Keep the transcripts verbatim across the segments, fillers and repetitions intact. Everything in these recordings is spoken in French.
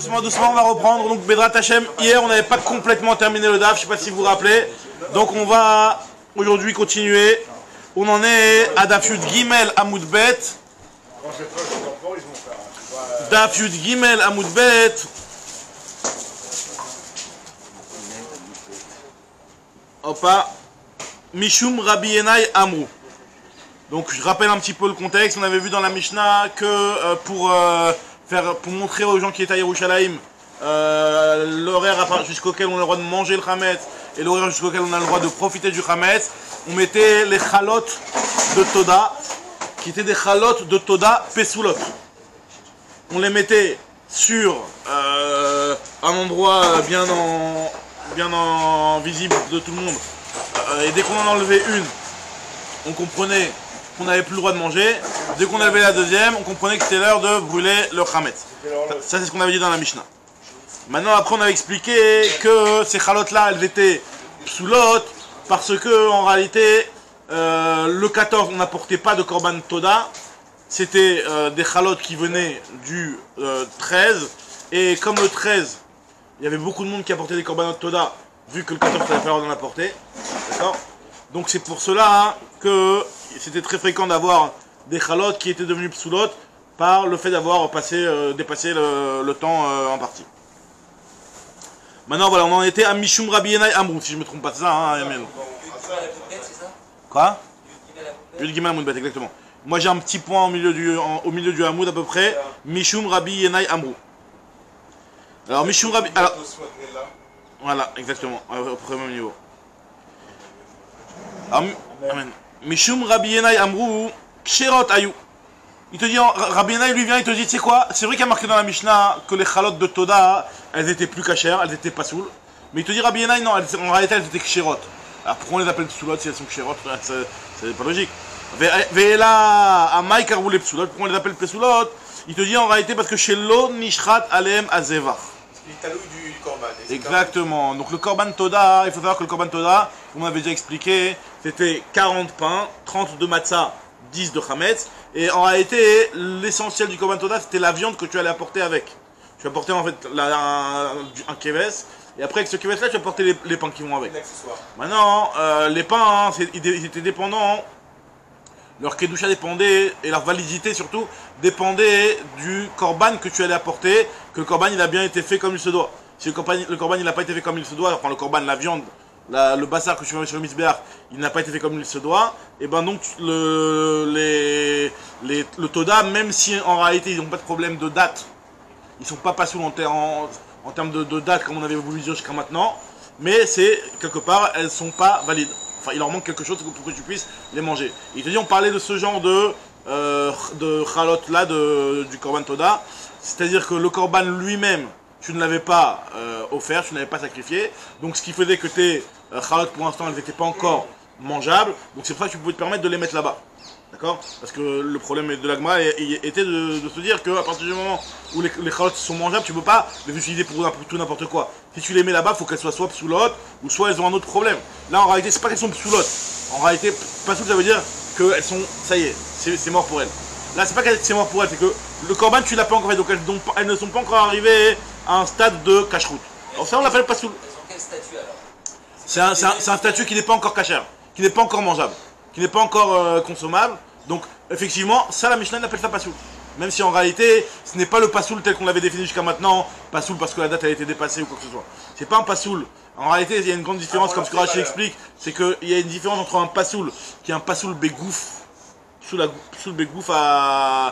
Doucement, doucement, on va reprendre. Donc, Bedrat Hashem, hier, on n'avait pas complètement terminé le D A F, je ne sais pas si vous vous rappelez. Donc, on va aujourd'hui continuer. On en est à Daf Yud Gimel Amoud Bet. Daf Yud Gimel Amoud Bet. Opa. Mishum Rabbi Yenai Amrou. Donc, je rappelle un petit peu le contexte. On avait vu dans la Mishnah que euh, pour, euh, faire, pour montrer aux gens qui étaient à Yerushalayim euh, l'horaire jusqu'auquel on a le droit de manger le Hametz et l'horaire jusqu'auquel on a le droit de profiter du Hametz, on mettait les chalot de Toda, qui étaient des chalot de Toda Pesoulot. On les mettait sur euh, un endroit bien, en, bien en visible de tout le monde. Euh, et dès qu'on en enlevait une, on comprenait qu'on n'avait plus le droit de manger. Dès qu'on avait la deuxième, on comprenait que c'était l'heure de brûler le Hametz. Ça, c'est ce qu'on avait dit dans la Mishnah. Maintenant, après, on avait expliqué que ces chalotes-là, elles étaient psoulot, parce que, en réalité, euh, le quatorze, on n'apportait pas de korban toda. C'était euh, des chalotes qui venaient du euh, treize. Et comme le treize, il y avait beaucoup de monde qui apportait des korbanot toda, vu que le quatorze, il fallait falloir en apporter. D'accord ? Donc, c'est pour cela hein, que c'était très fréquent d'avoir des chalotes qui étaient devenues psoulot par le fait d'avoir passé, euh, dépassé le, le temps euh, en partie. Maintenant, voilà, on en était à Mishum Rabbi Yenai Amrou, si je ne me trompe pas, c'est ça, hein, Yamel. Quoi ? Yud Gimel Amoud Bet, exactement. Moi, j'ai un petit point au milieu du, en, au milieu du Hamoud à peu près. Mishum Rabbi Yenai Amrou. Alors, Mishum Rabbi. Alors, voilà, exactement, au premier niveau. Alors, Amen. Mishum Rabbi Yenai Amrou, Ksherot Ayou. Il te dit, Rabbi Yenai lui vient, il te dit, tu sais quoi, c'est vrai qu'il y a marqué dans la Mishnah que les chalotes de Toda, elles étaient plus cachères, elles étaient pas saoules. Mais il te dit, Rabbi Yenai, non, elles, en réalité, elles étaient ksherot. Alors pourquoi on les appelle psoulot si elles sont ksherot? C'est pas logique. Ve'ela, Amai Karvou les psoulot, pourquoi on les appelle psoulot? Il te dit en réalité parce que chez l'eau, Nishrat Alem Azevach. Du korban. Exactement. Donc le korban Toda, il faut savoir que le korban Toda, comme on avait déjà expliqué, c'était quarante pains, trente de matzah, dix de chametz. Et en réalité, l'essentiel du korban Toda, c'était la viande que tu allais apporter avec. Tu apportais en fait la, un, un keves, et après avec ce keves là, tu apportais les, les pains qui vont avec. Maintenant, euh, les pains, hein, ils étaient dépendants, leur kedusha dépendait, et leur validité surtout, dépendait du korban que tu allais apporter, que le korban il a bien été fait comme il se doit. Si le korban, le korban il n'a pas été fait comme il se doit, enfin le korban, la viande, La, le bassar que tu mets sur le misbéach, il n'a pas été fait comme il se doit, et ben donc le, les, les, le Toda, même si en réalité ils n'ont pas de problème de date, ils sont pas pas sous en, en, en termes de, de date comme on avait voulu dire jusqu'à maintenant, mais c'est quelque part elles sont pas valides. Enfin il leur manque quelque chose pour que tu puisses les manger. Et il te dit on parlait de ce genre de euh, de chalot là de, du korban Toda, c'est-à-dire que le korban lui-même tu ne l'avais pas euh, offert, tu ne l'avais pas sacrifié, donc ce qui faisait que tes euh, chalot pour l'instant elles n'étaient pas encore mangeables, donc c'est pour ça que tu pouvais te permettre de les mettre là-bas. D'accord? Parce que le problème de l'agma était de, de se dire qu'à partir du moment où les, les chalotes sont mangeables, tu ne peux pas les utiliser pour, pour tout n'importe quoi. Si tu les mets là-bas, il faut qu'elles soient soit psoulot, ou soit elles ont un autre problème. Là en réalité, c'est pas qu'elles sont psoulot. En réalité, psoul ça veut dire qu'elles sont, ça y est, c'est mort pour elles. Là c'est pas que c'est mort pour elles, c'est que le korban tu l'as pas encore fait, donc elles, donc elles ne sont pas encore arrivées à un stade de cacheroute. Alors ça on l'appelle psoul. Quel statut alors? C'est un, un, un statut qui n'est pas encore cachère, qui n'est pas encore mangeable, qui n'est pas encore euh, consommable. Donc effectivement, ça la Mishnah appelle ça pasoul. Même si en réalité, ce n'est pas le pasoul tel qu'on l'avait défini jusqu'à maintenant, pasoul parce que la date a été dépassée ou quoi que ce soit. C'est pas un pasoul. En réalité, il y a une grande différence, ah, comme ce que Rashi explique, c'est qu'il y a une différence entre un pasoul qui est un pasoul bégouf, sous la sous le bégouf à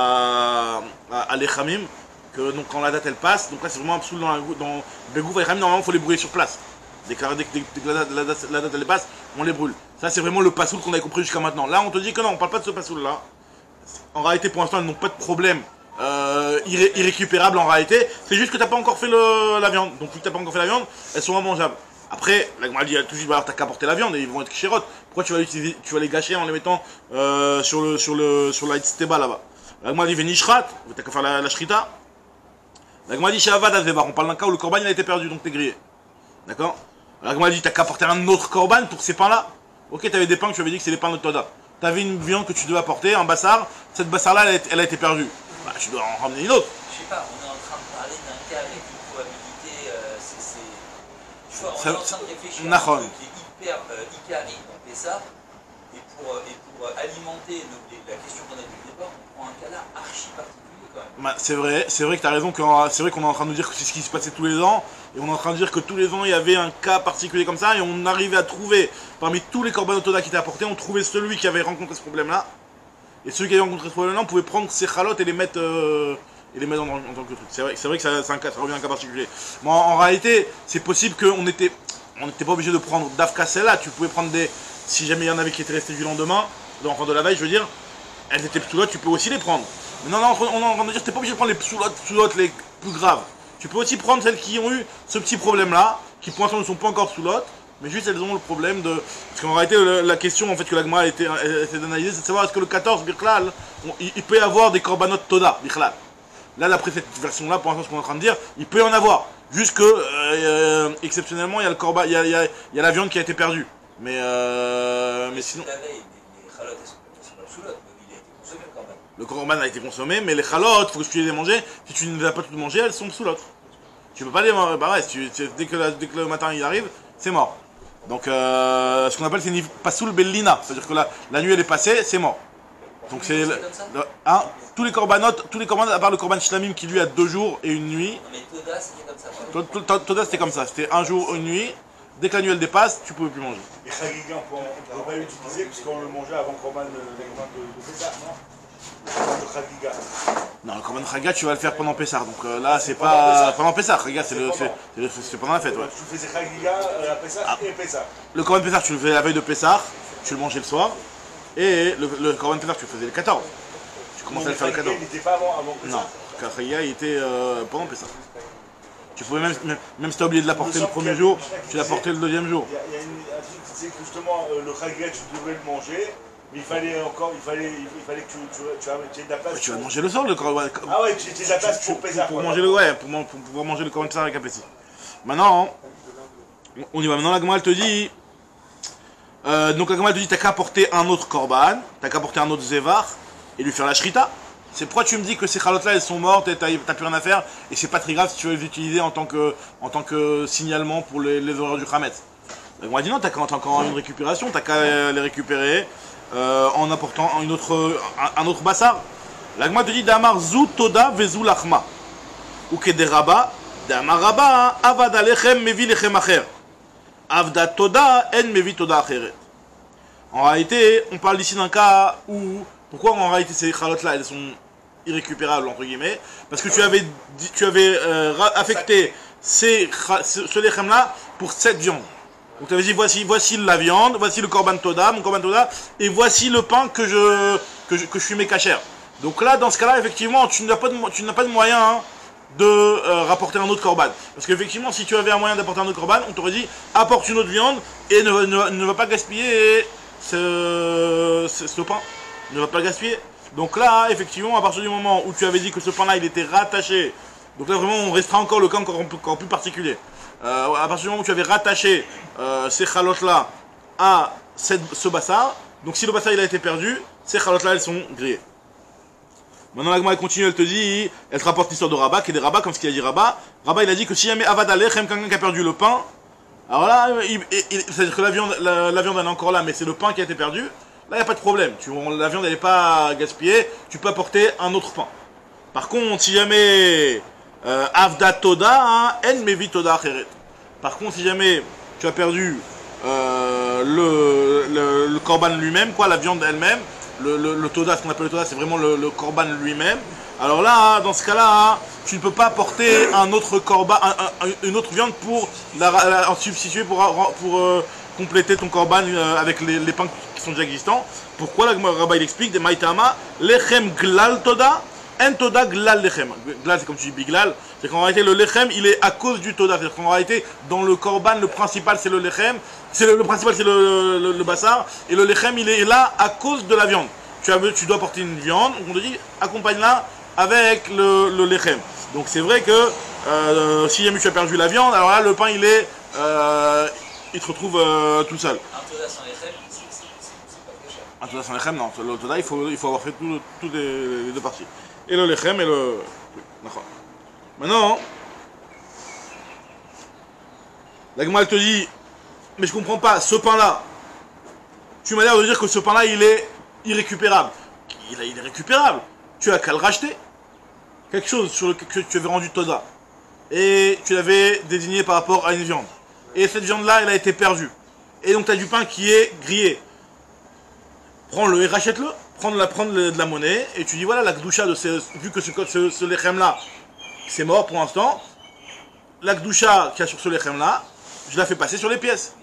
à, à, à l'echamim, que donc quand la date elle passe, donc là c'est vraiment un pasoul dans la dans bégouf à l'echamim, normalement il faut les brûler sur place. Dès que la date, la, date, la date elle passe, on les brûle. Ça c'est vraiment le pasoul qu'on avait compris jusqu'à maintenant. Là on te dit que non, on parle pas de ce pasoul là. En réalité pour l'instant elles n'ont pas de problème euh, irré irrécupérable en réalité. C'est juste que tu n'as pas encore fait le, la viande. Donc vu que tu n'as pas encore fait la viande, elles sont immangeables. Après, la Gemara dit tout de suite, bah, alors t'as qu'à apporter la viande et ils vont être chérotes. Pourquoi tu vas, utiliser, tu vas les gâcher en les mettant euh, sur le sur le sur la Itzteba là-bas? La Gemara dit Venishrat, t'as qu'à faire la, la shrita. La Gemara dit Shavad Azevar, on parle d'un cas où le korban il a été perdu, donc t'es grillé. D'accord? La Gemara dit t'as qu'à apporter un autre korban pour ces pains-là. Ok, t'avais des pains que tu avais dit que c'est des pains de Toda. T'avais une viande que tu devais apporter, un bassar, cette bassar-là elle, elle a été perdue. Bah, tu dois en ramener une autre. Je sais pas, on est en train de parler d'un cas avec une probabilité, euh, c'est... Tu vois, on Ça, est en train de réfléchir à un Nahon. truc qui est hyper euh, icari dans Pessah, et pour, euh, et pour euh, alimenter le- les- la question qu'on a depuis le départ, on prend un cas là archi particulier quand même. Bah, c'est vrai, c'est vrai que tu as raison, que c'est vrai qu'on est en train de nous dire que c'est ce qui se passait tous les ans, et on est en train de dire que tous les ans il y avait un cas particulier comme ça, et on arrivait à trouver, parmi tous les Korban Toda qui étaient apportés, on trouvait celui qui avait rencontré ce problème-là, et celui qui avait rencontré ce problème-là, on pouvait prendre ses chalotes et les mettre, euh, et les mettre en, en tant que truc. C'est vrai, c'est vrai que ça, c'est un cas, ça revient à un cas particulier. Mais en, en réalité, c'est possible qu'on était, on n'était pas obligé de prendre d'Afka celle-là, tu pouvais prendre des, si jamais il y en avait qui étaient restés du lendemain, enfin de la veille je veux dire, elles étaient psoulottes, tu peux aussi les prendre. Mais non, non, on est en train de dire que t'es pas obligé de prendre les psoulottes, psoulottes les plus graves. Tu peux aussi prendre celles qui ont eu ce petit problème-là, qui pour l'instant ne sont pas encore psoulottes, mais juste elles ont le problème de... Parce qu'en réalité, le- la question en fait que l'Agma a été essaie d'analyser, c'est de savoir est-ce que le quatorze, Birklal, on- il, il peut y avoir des korbanot Toda, Birklal. Là, d'après cette version-là, pour l'instant, ce qu'on est en train de dire, il peut y en avoir. Juste que, euh, euh, exceptionnellement, il y a le corban, il y a, il y a- il y a la viande qui a été perdue. Mais, euh, mais sinon... La veille, les, les chalotes, elles sont, elles sont pas sous l'autre, mais il a été consommé le corban. Le korban a été consommé, mais les chalotes, faut que tu les aies mangées. Si tu ne les as pas toutes mangées, elles sont sous l'autre. Tu peux pas les manger. Bah ouais, si tu, tu- dès, que la- dès que le matin il arrive, c'est mort. Donc, euh, ce qu'on appelle c'est une pasoul bellina. C'est-à-dire que la, la nuit elle est passée, c'est mort. Donc c'est. C'est le- comme ça le- hein, tous les corbanotes, tous les corbanotes, à part le korban shlamim qui lui a deux jours et une nuit. Non mais Toda, c'était comme ça. To- to- to- Toda c'était comme ça, c'était un jour, une nuit. Dès que la nuit elle dépasse, tu pouvais plus manger. Et Chagiga, on ne peut pas l'utiliser puisqu'on le mangeait avant Corban de, de, de Pessah, non? Le Chagiga. Non, le korban chaga, tu vas le faire pendant Pessah. Donc euh, là, c'est pendant pas. Pessah. Pendant Pessah, Chaga, c'est le- C'est c'est- pendant. c'est le- c'est pendant la fête, ouais. Tu faisais Chagiga euh, à Pessah et Pessah. Le korban Pessah, tu le faisais la veille de Pessah, tu le mangeais le soir. Et le, le korban Pessah, tu le faisais le quatorze. Tu commençais à le faire le Chagiga, quatorze. il n'était pas avant, avant Pessah. Non, car Chagiga, il était euh, pendant Pessah. Tu pouvais même, même, même si tu as oublié de l'apporter le premier jour, tu l'apportais le deuxième jour. Il y a, il y a une, un truc qui disait que justement euh, le Chagiga, tu devais le manger, mais il fallait encore, il fallait, il fallait que tu, tu, tu, tu aies de la place. Ouais, tu vas pour- manger le soir, le korban. Ah ouais, tu aies de la place pour Pessah. Pour quoi. manger le, ouais, pour, man- pour pouvoir manger le korban Pessah avec appétit. Maintenant, on y va. Maintenant, la Gemara, elle te dit. Euh, donc la Gemara, elle te dit t'as qu'à apporter un autre korban, t'as qu'à apporter un autre zevar et lui faire la shrita. C'est pourquoi tu me dis que ces chalotes là elles sont mortes et t'as t'as plus rien à faire et c'est pas très grave si tu veux les utiliser en tant que, en tant que signalement pour les, les horreurs du Khamet. La Gemara dit non, t'as qu'à- t'as encore une récupération, t'as qu'à les récupérer euh, en apportant une autre, un, un autre bassar. La Gemara te dit Damar zu toda vezu lachma. Ou que des rabats, Damar rabba avad alechem mevi lechem acher. Avda toda en mevi toda acheret. En réalité, on parle ici d'un cas où, pourquoi en réalité ces chalotes là elles sont irrécupérables entre guillemets, parce que tu avais, dit- tu avais euh, ra- affecté ces, cha- ce, ce lechem là pour cette viande. Donc tu avais dit voici, voici la viande, voici le korban toda, mon korban toda, et voici le pain que je, que je, que je suis mes cachères. Donc là, dans ce cas-là, effectivement, tu n'as pas de, mo- tu n'as pas de moyen hein, de euh, rapporter un autre korban. Parce qu'effectivement, si tu avais un moyen d'apporter un autre korban, on t'aurait dit apporte une autre viande et ne, ne, ne va pas gaspiller ce, ce, ce pain. Ne va pas le gaspiller. Donc là, effectivement, à partir du moment où tu avais dit que ce pain-là, il était rattaché, donc là vraiment, on restera encore le cas encore, encore plus particulier. Euh, à partir du moment où tu avais rattaché euh, ces chalotes-là à cette, ce bassar, donc si le bassar il a été perdu, ces chalotes-là, elles sont grillées. Maintenant, la Gemara elle continue, elle te dit, elle te rapporte l'histoire de Rabat, qui est des Rabat, comme ce qu'il a dit Rabat. Rabat, il a dit que si jamais Avad Alechem, quelqu'un qui a perdu le pain, alors là, il- il- il- c'est-à-dire que la viande, la, la viande elle est encore là, mais c'est le pain qui a été perdu, là, il n'y a pas de problème. Tu, la viande, elle n'est pas gaspillée, tu peux apporter un autre pain. Par contre, si jamais euh, Avda Toda, hein, En Mevi Toda Acheret. Par contre, si jamais tu as perdu euh, le, le, le korban lui-même, quoi, la viande elle-même, le, le, le Toda, ce qu'on appelle le Toda, c'est vraiment le, le korban lui-même. Alors là, dans ce cas-là, tu ne peux pas apporter un autre korban, un- un- une autre viande pour la, la- en substituer pour, pour euh, compléter ton korban euh, avec les, les pains qui sont déjà existants. Pourquoi la Rabbah il explique des Maïtama, lechem glal toda, en toda glal lechem. Glal c'est comme tu dis biglal, c'est qu'en réalité le lechem il est à cause du toda. C'est-à-dire qu'en réalité dans le korban le principal c'est le lechem, c'est le, le principal c'est le, le, le bassar, et le lechem il est là à cause de la viande. Tu, as, tu dois porter une viande, on te dit accompagne-la avec le, le lechem. Donc c'est vrai que euh, si jamais tu as perdu la viande, alors là le pain il est, euh, il te retrouve euh, tout seul. Un Toda sans les crèmes, c'est c'est- c'est- c'est pas très cher. Un Toda sans lechem, non. Le Toda il faut, il faut avoir fait tout- toutes les, les deux parties. et le lechem et le... Maintenant, la Gemara te dit, mais je comprends pas, ce pain-là, tu m'as l'air de dire que ce pain-là, il est irrécupérable. Il, il est récupérable. Tu as qu'à le racheter. Quelque chose sur lequel que tu avais rendu Toda. Et tu l'avais désigné par rapport à une viande. Et cette viande-là, elle a été perdue. Et donc tu as du pain qui est grillé. Prends-le et rachète-le. Prends, de la, prends de la monnaie et tu dis voilà la Gdusha de ce, vu que ce, ce, ce lechem-là, c'est mort pour l'instant, la Gdusha qu'il y a sur ce lechem-là, je la fais passer sur les pièces.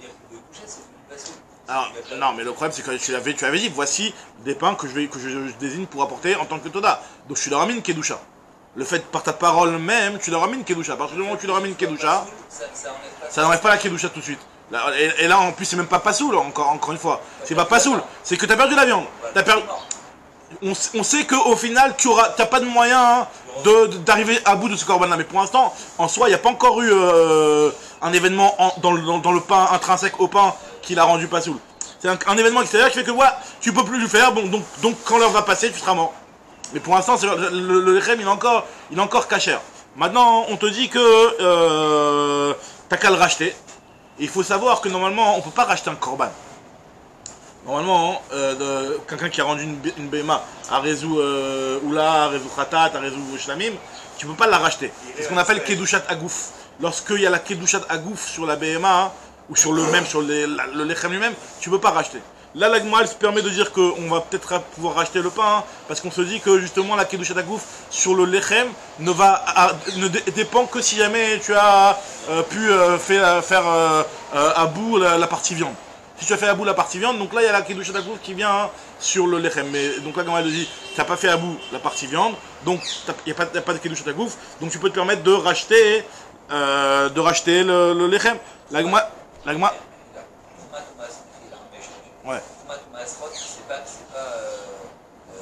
Alors, non, mais le problème c'est que tu avais, tu avais dit voici des pains que je, vais, que je, je désigne pour apporter en tant que Toda. Donc je leur ramène Kedusha. Le fait par ta parole même, tu leur ramènes Kedusha. À partir du moment où tu leur ramènes Kedusha, ça n'enlève pas la Kedusha tout de suite. Là, et, et là en plus c'est même pas Pasoul, encore, encore une fois. C'est pas Pasoul, c'est que tu as perdu la viande. As perdu... On, on sait qu'au final tu n'as pas de moyen hein, d'arriver à bout de ce corban là. Mais pour l'instant, en soi, il n'y a pas encore eu euh, un événement en, dans, le, dans, dans le pain intrinsèque au pain qui l'a rendu Pasoul. C'est un, un événement extérieur qui fait que voilà, tu peux plus le faire, bon, donc, donc quand l'heure va passer, tu seras mort. Mais pour l'instant, le, le, le lechem, il est encore, il est encore cachère. Maintenant, on te dit que euh, t'as qu'à le racheter. Et il faut savoir que normalement, on ne peut pas racheter un korban. Normalement, euh, quelqu'un qui a rendu une, une B M A à Rezou euh, Oula, à Rezou Khatat, à Rezou Shlamim, tu ne peux pas la racheter. C'est ce qu'on appelle Kedushat Agouf. Lorsqu'il y a la Kedushat Agouf sur la B M A, hein, ou sur le même, sur les, la, le lechem lui-même, tu ne peux pas racheter. Là, la Gemara se permet de dire qu'on va peut-être pouvoir racheter le pain, hein, parce qu'on se dit que justement la Kedushat Agouf sur le lechem ne, va, à, ne dé, dépend que si jamais tu as euh, pu euh, faire, faire euh, euh, à bout la, la partie viande. Si tu as fait à bout la partie viande, donc là il y a la Kedushat Agouf qui vient hein, sur le lechem. Mais donc là, Gemara dit, tu n'as pas fait à bout la partie viande, donc il n'y a, a pas de Kedushat Agouf, donc tu peux te permettre de racheter, euh, de racheter le, le lechem. La Gemara. La Gemara. Ouais. C'est pas, c'est pas euh,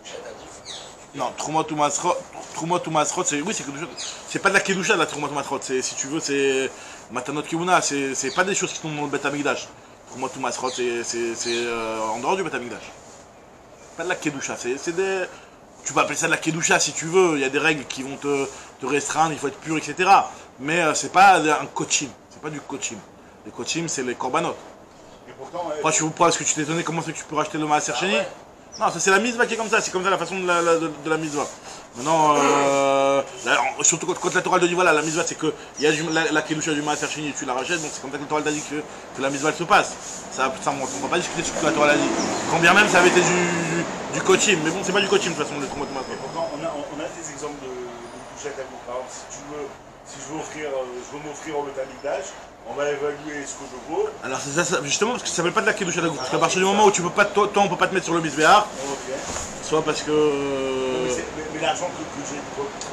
euh, non, Troumot ou Masrot, Troumot ou Masrot, c'est oui, c'est Kedusha. C'est pas de la Kedusha la Troumot ou Masrot, c'est si tu veux, c'est Matanot Kibuna, c'est c'est pas des choses qui tombent dans le Bet Hamikdash. Troumot ou Masrot, c'est c'est c'est euh, en dehors du Bet Hamikdash. Pas de la Kedusha, c'est c'est des tu peux appeler ça de la Kedusha si tu veux, il y a des règles qui vont te, te restreindre, il faut être pur, et cetera. Mais euh, c'est pas un coaching, c'est pas du coaching. Les coaching, c'est les korbanot. Pourquoi tu, est-ce que tu t'es étonné comment c'est que tu peux racheter le Maaser Sheni? Non, ça c'est la mitzvah qui est comme ça, c'est comme ça la façon de la, la, de, de la mitzvah. Maintenant, euh, la, surtout quand, quand la Torah te dit voilà, la mitzvah c'est que il y a du, la, la kedusha du Maaser Sheni et tu la rachètes, donc c'est comme ça que la Torah t'a dit que, que la mitzvah elle se passe. Ça, ça on ne va pas discuter sur ce que la Torah l'a dit. Quand bien même ça avait été du, du, du coaching, mais bon, c'est pas du coaching de toute façon, le Troumot Maaser. Pourtant, on a, on a des exemples de, de kedusha d'Agouf. Par exemple, si tu veux, si je veux offrir, je veux m'offrir au Bet Hamikdash, on va évaluer ce que je vaux. Alors c'est ça, ça, justement parce que ça s'appelle pas de la Kedusha d'Agouf. Parce qu'à partir du moment où tu peux pas, toi, toi on peut pas te mettre sur le Misbéar, okay. Soit parce que. Euh... Mais, mais, mais l'argent que, que j'ai.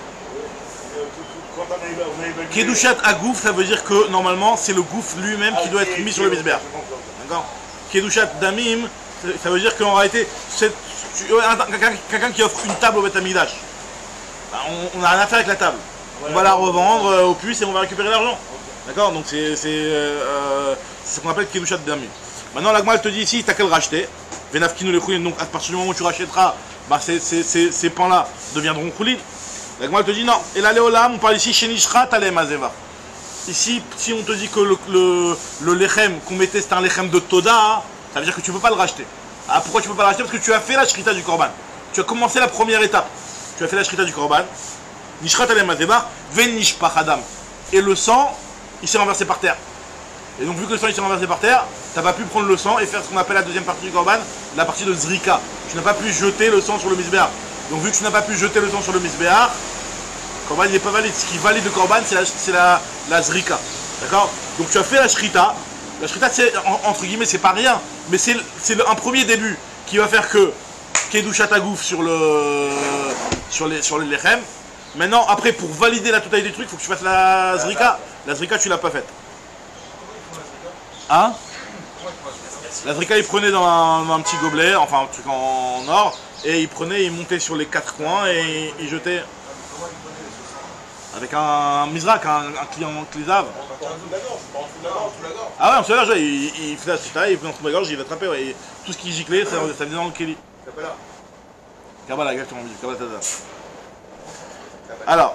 Euh, quand on a, on a évalué. Kedushat Agouf, ça veut dire que normalement c'est le gouffre lui-même ah, qui doit être mis sur le Misbéar. D'accord. Kedushat Damim, ça veut dire qu'en réalité, quelqu'un qui offre une table au Bet Hamikdash, bah, on n'a rien à faire avec la table. Ouais, on va la revendre euh, au puce et on va récupérer l'argent. D'accord, donc c'est euh, ce qu'on appelle Kedushat Damim. Maintenant, la Gemara te dit ici, tu n'as qu'à le racheter. Venafkinu le Choulin, donc à partir du moment où tu rachèteras, bah, ces, ces, ces, ces pains-là deviendront Choulin. La Gemara te dit non. Et là, Léolam, on parle ici, Shenishra Talem Azeva. Ici, si on te dit que le, le, le lechem qu'on mettait, c'est un lechem de Toda, ça veut dire que tu ne peux pas le racheter. Ah, pourquoi tu ne peux pas le racheter? Parce que tu as fait la shrita du korban. Tu as commencé la première étape. Tu as fait la shrita du korban. Nishra Talem Azeva, Venishpach Adam. Et le sang, il s'est renversé par terre. Et donc vu que le sang il s'est renversé par terre, tu n'as pas pu prendre le sang et faire ce qu'on appelle la deuxième partie du korban, la partie de Zrika. Tu n'as pas pu jeter le sang sur le misbéar. Donc vu que tu n'as pas pu jeter le sang sur le misbéar, le korban il n'est pas valide. Ce qui valide le korban, c'est la, la, la Zrika. D'accord? Donc tu as fait la shrita. La shrita, c'est, entre guillemets, c'est pas rien, mais c'est un premier début qui va faire que Kedushat Agouf sur le sur les sur les lechem. Maintenant, après, pour valider la totalité du truc, il faut que tu fasses la Zrika. La Zrika, tu l'as pas faite. Hein? La Zrika, il prenait dans un, dans un petit gobelet, enfin un truc en, en or, et il prenait, il montait sur les quatre coins et il jetait. Avec un, un Mizrak, un, un client Clizave. Ah ouais, en dessous de la gorge, il, il faisait la Zrika, il faisait en dessous de la gorge, il l'attrapait, ouais, tout ce qui giclait, ça, ça venait dans le Kéli. Kabbalah, exactement, Kabbalah Tata. Alors,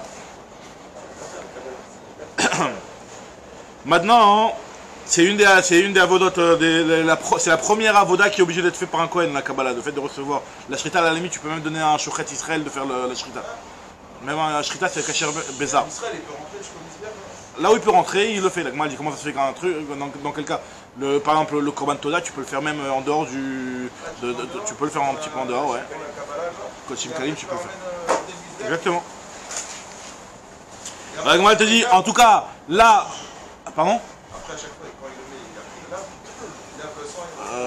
maintenant, c'est une des, c'est une des avodotes, euh, des- la- la pro- c'est la première avoda qui est obligée d'être faite par un Kohen, la Kabbalah, le fait de recevoir la shrita. À la limite, tu peux même donner à un shochet Israël de faire le- la shrita. Même un shrita, c'est Kacher Bézar. Israël, il peut rentrer jusqu'au Misbeh. Là où il peut rentrer, il le fait. La Gemara dit comment ça se fait qu'un truc, dans, dans quel cas le, par exemple, le Korban Toda, tu peux le faire même en dehors du. De, de- de- tu peux le faire un petit peu en dehors, ouais. Pour la Kabbalah, genre. Kochim Kalim, tu peux le faire. Ramène, euh, des Misbeh. Exactement. La Gemara te dit, en tout cas, là. Ah, pardon Après, à chaque fois, quand il le met, il lave, il lave le sang. il-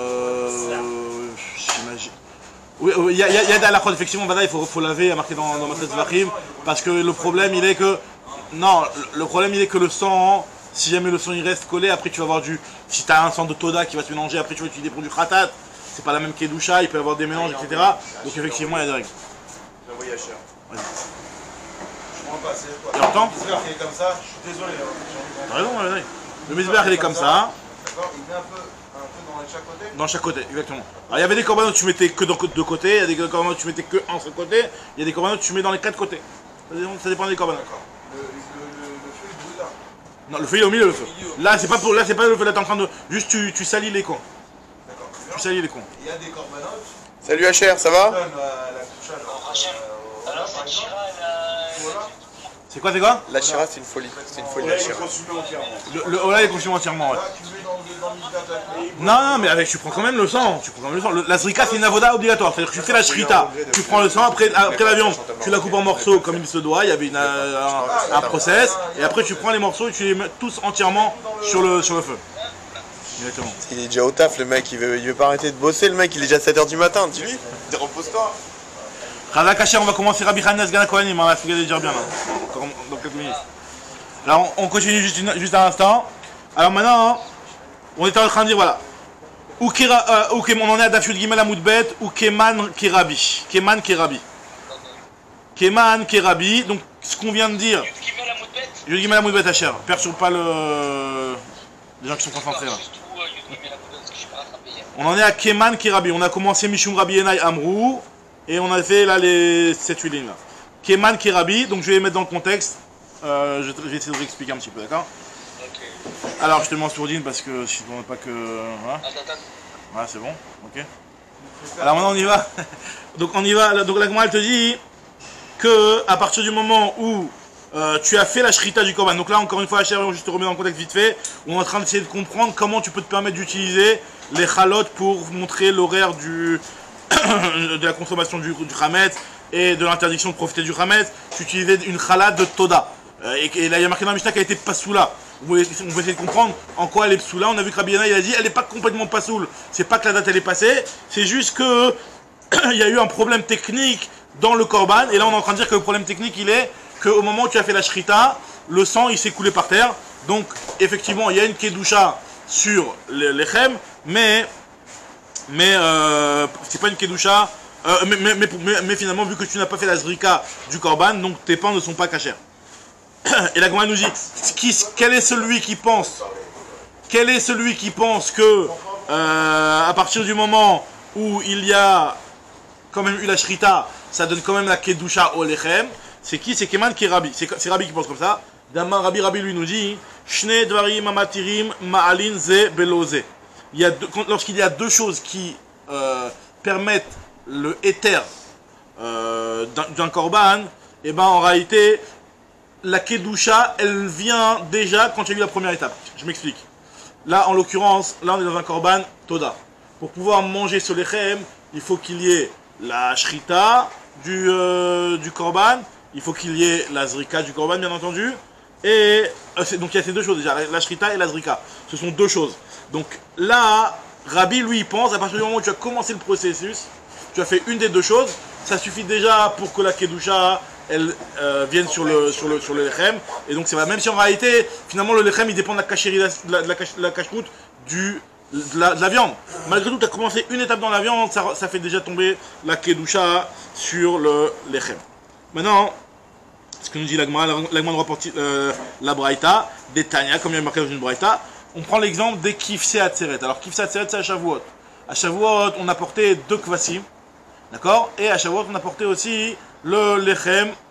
Euh. J'imagine. Oui, oui, il y a, il y a, il y a des halakhot, effectivement, Vada, il faut, faut laver, il y a marqué dans, dans ma tête Zvachim, parce que le problème, il est que. Non, le- le problème, il est que le sang, si jamais le sang il reste collé, après tu vas avoir du. Si tu as un sang de Toda qui va se mélanger, après tu vas utiliser pour du Khatat, c'est pas la même Kedusha, il peut y avoir des mélanges, et cetera. Donc, effectivement, il y a des règles. J'ai envoyé à Cher. Vas-y. Je comprends pas, c'est quoi? Tu entends? Le Misbeh, il est comme ça, je suis désolé. hein, j'ai envie de- T'as raison, vas-y. Le Mizbeach, il est comme ça, D'accord, il met un peu, un peu dans chaque côté. dans chaque côté, exactement. Alors, il y avait des corbanotes que tu mettais que dans deux côtés, il y a des corbanotes que tu mettais que un seul côté, il y a des corbanotes que tu mets dans les quatre côtés. Ça dépend, ça dépend des corbanotes. D'accord. Le, le, le, le feu, il brûle là. Non, le feu il est au milieu, le feu. Là, c'est pas pour, là, c'est pas le feu, là, t'es en train de. Juste, tu, tu salis les coins. D'accord. Tu salis les coins. Il y a des corbanotes. Salut Hacher, ça va? Donne la, la couche à genre. Alors cette Chira, elle a... Voilà. C'est quoi, c'est quoi? La Chira, c'est une folie. C'est une folie, Il la est Chira. consumé entièrement. Le, le oh là, il est consommé entièrement, ouais. Là, tu mets dans le, dans le Misbeh directement. Non, non, mais avec, tu prends quand même le sang. Tu prends quand même le sang. Le- la zrika, c'est une avoda obligatoire. C'est-à-dire que tu fais la shrita, tu prends le sang, après, après la viande, tu la coupes en morceaux comme il se doit. Il y avait une, euh, un, un process. Et après, tu prends les morceaux et tu les mets tous entièrement sur le, sur le feu. Exactement. Il est déjà au taf, le mec. Il veut, il veut pas arrêter de bosser, le mec. Il est déjà sept heures du matin. Dis-lui. Repose-toi. Chazak Hacher, on va commencer Rabbi Hannes Gana Kohen, il m'a expliqué déjà bien là. Encore dans quelques minutes. Alors, on on continue juste, une- juste un instant. Alors maintenant, on était en train de dire voilà. Ou Kira- euh, ou Kem- on en est à Dafyud Gimel Amoudbet, ou Keman Kerabi. Keman Kerabi. Keman Kerabi. Donc, ce qu'on vient de dire, Qui met la moudbette? Yud Gimel Amoudbet Hacher. Perturbe pas le. Les gens qui sont concentrés là. Juste où euh, Yud met la moudbette, parce que je suis pas rattrapé hier. On en est à Keman Kerabi. On a commencé Mishum Rabbi Enai Amrou. Et on a fait là les sept huit lignes là. Keman Kerabi. Donc, je vais les mettre dans le contexte. Euh, je je vais essayer de vous expliquer un petit peu, d'accord? Ok. Alors, je te le mets en sourdine parce que je ne pas que. Voilà, Attends, attends. voilà c'est bon, ok. Alors maintenant, on y va. Donc, on y va. Donc, la Gemara, elle te dit que à partir du moment où euh, tu as fait la shrita du korban, donc là, encore une fois, Hacher, juste te remettre dans le contexte vite fait, on est en train d'essayer de comprendre comment tu peux te permettre d'utiliser les chalotes pour montrer l'horaire du de la consommation du, du chametz et de l'interdiction de profiter du chametz. Tu utilisais une challah de Toda. Euh, et, et là, il y a marqué dans la Mishnah qu'elle était pasoula. On va essayer de comprendre en quoi elle est psoula. On a vu que Rabbi Yana, il a dit elle n'est pas complètement pasoule. C'est pas que la date elle est passée, c'est juste que il y a eu un problème technique dans le korban. Et là, on est en train de dire que le problème technique, il est qu'au moment où tu as fait la shrita, le sang il s'est coulé par terre. Donc, effectivement, il y a une kedusha sur le- l'echem, mais mais euh, c'est pas une kedusha. Euh, mais, mais, mais, mais- mais finalement, vu que tu n'as pas fait la zrika du korban, donc tes pains ne sont pas cachers. Et la Gemara nous dit, qui, quel est celui qui pense, quel est celui qui pense que euh, à partir du moment où il y a quand même eu la shrita, ça donne quand même la kedusha au lechem. C'est qui? C'est Keman qui est Rabbi. C'est c'est Rabbi qui pense comme ça. Daman Rabbi Rabbi lui nous dit, Shne dvarim amatirim ma'alin ze beloze. Il y a deux- quand- lorsqu'il y a deux choses qui euh, permettent le éther euh, d'un d'un korban, et ben en réalité la kedusha elle vient déjà quand il y a eu la première étape. Je m'explique. Là en l'occurrence, là on est dans un korban toda. Pour pouvoir manger ce lechem, il faut qu'il y ait la shrita du, euh, du korban, il faut qu'il y ait la zrika du korban bien entendu. Et euh, c'est- donc il y a ces deux choses déjà, la, la shrita et la zrika. Ce sont deux choses. Donc là, Rabbi lui il pense, à partir du moment où tu as commencé le processus, tu as fait une des deux choses, ça suffit déjà pour que la kedusha elle euh, vienne sur le sur le sur le lechem. Et donc c'est vrai, même si en réalité finalement le lechem il dépend de la cachérie, de la, de la, cache- de la cacheroute du de la, de la viande. Malgré tout, tu as commencé une étape dans la viande, ça, ça fait déjà tomber la kedusha sur le lechem. Maintenant, ce que nous dit l'Agma, l'Agma nous rapporte euh, la Braïta, des Tanya, comme il y a marqué dans une Braïta. On prend l'exemple des Kifsé Atzeret. Alors, Kifsé Atzeret, c'est à Shavuot. À Shavuot, on a porté deux kvasim, d'accord? Et à Shavuot, on a porté aussi le lechem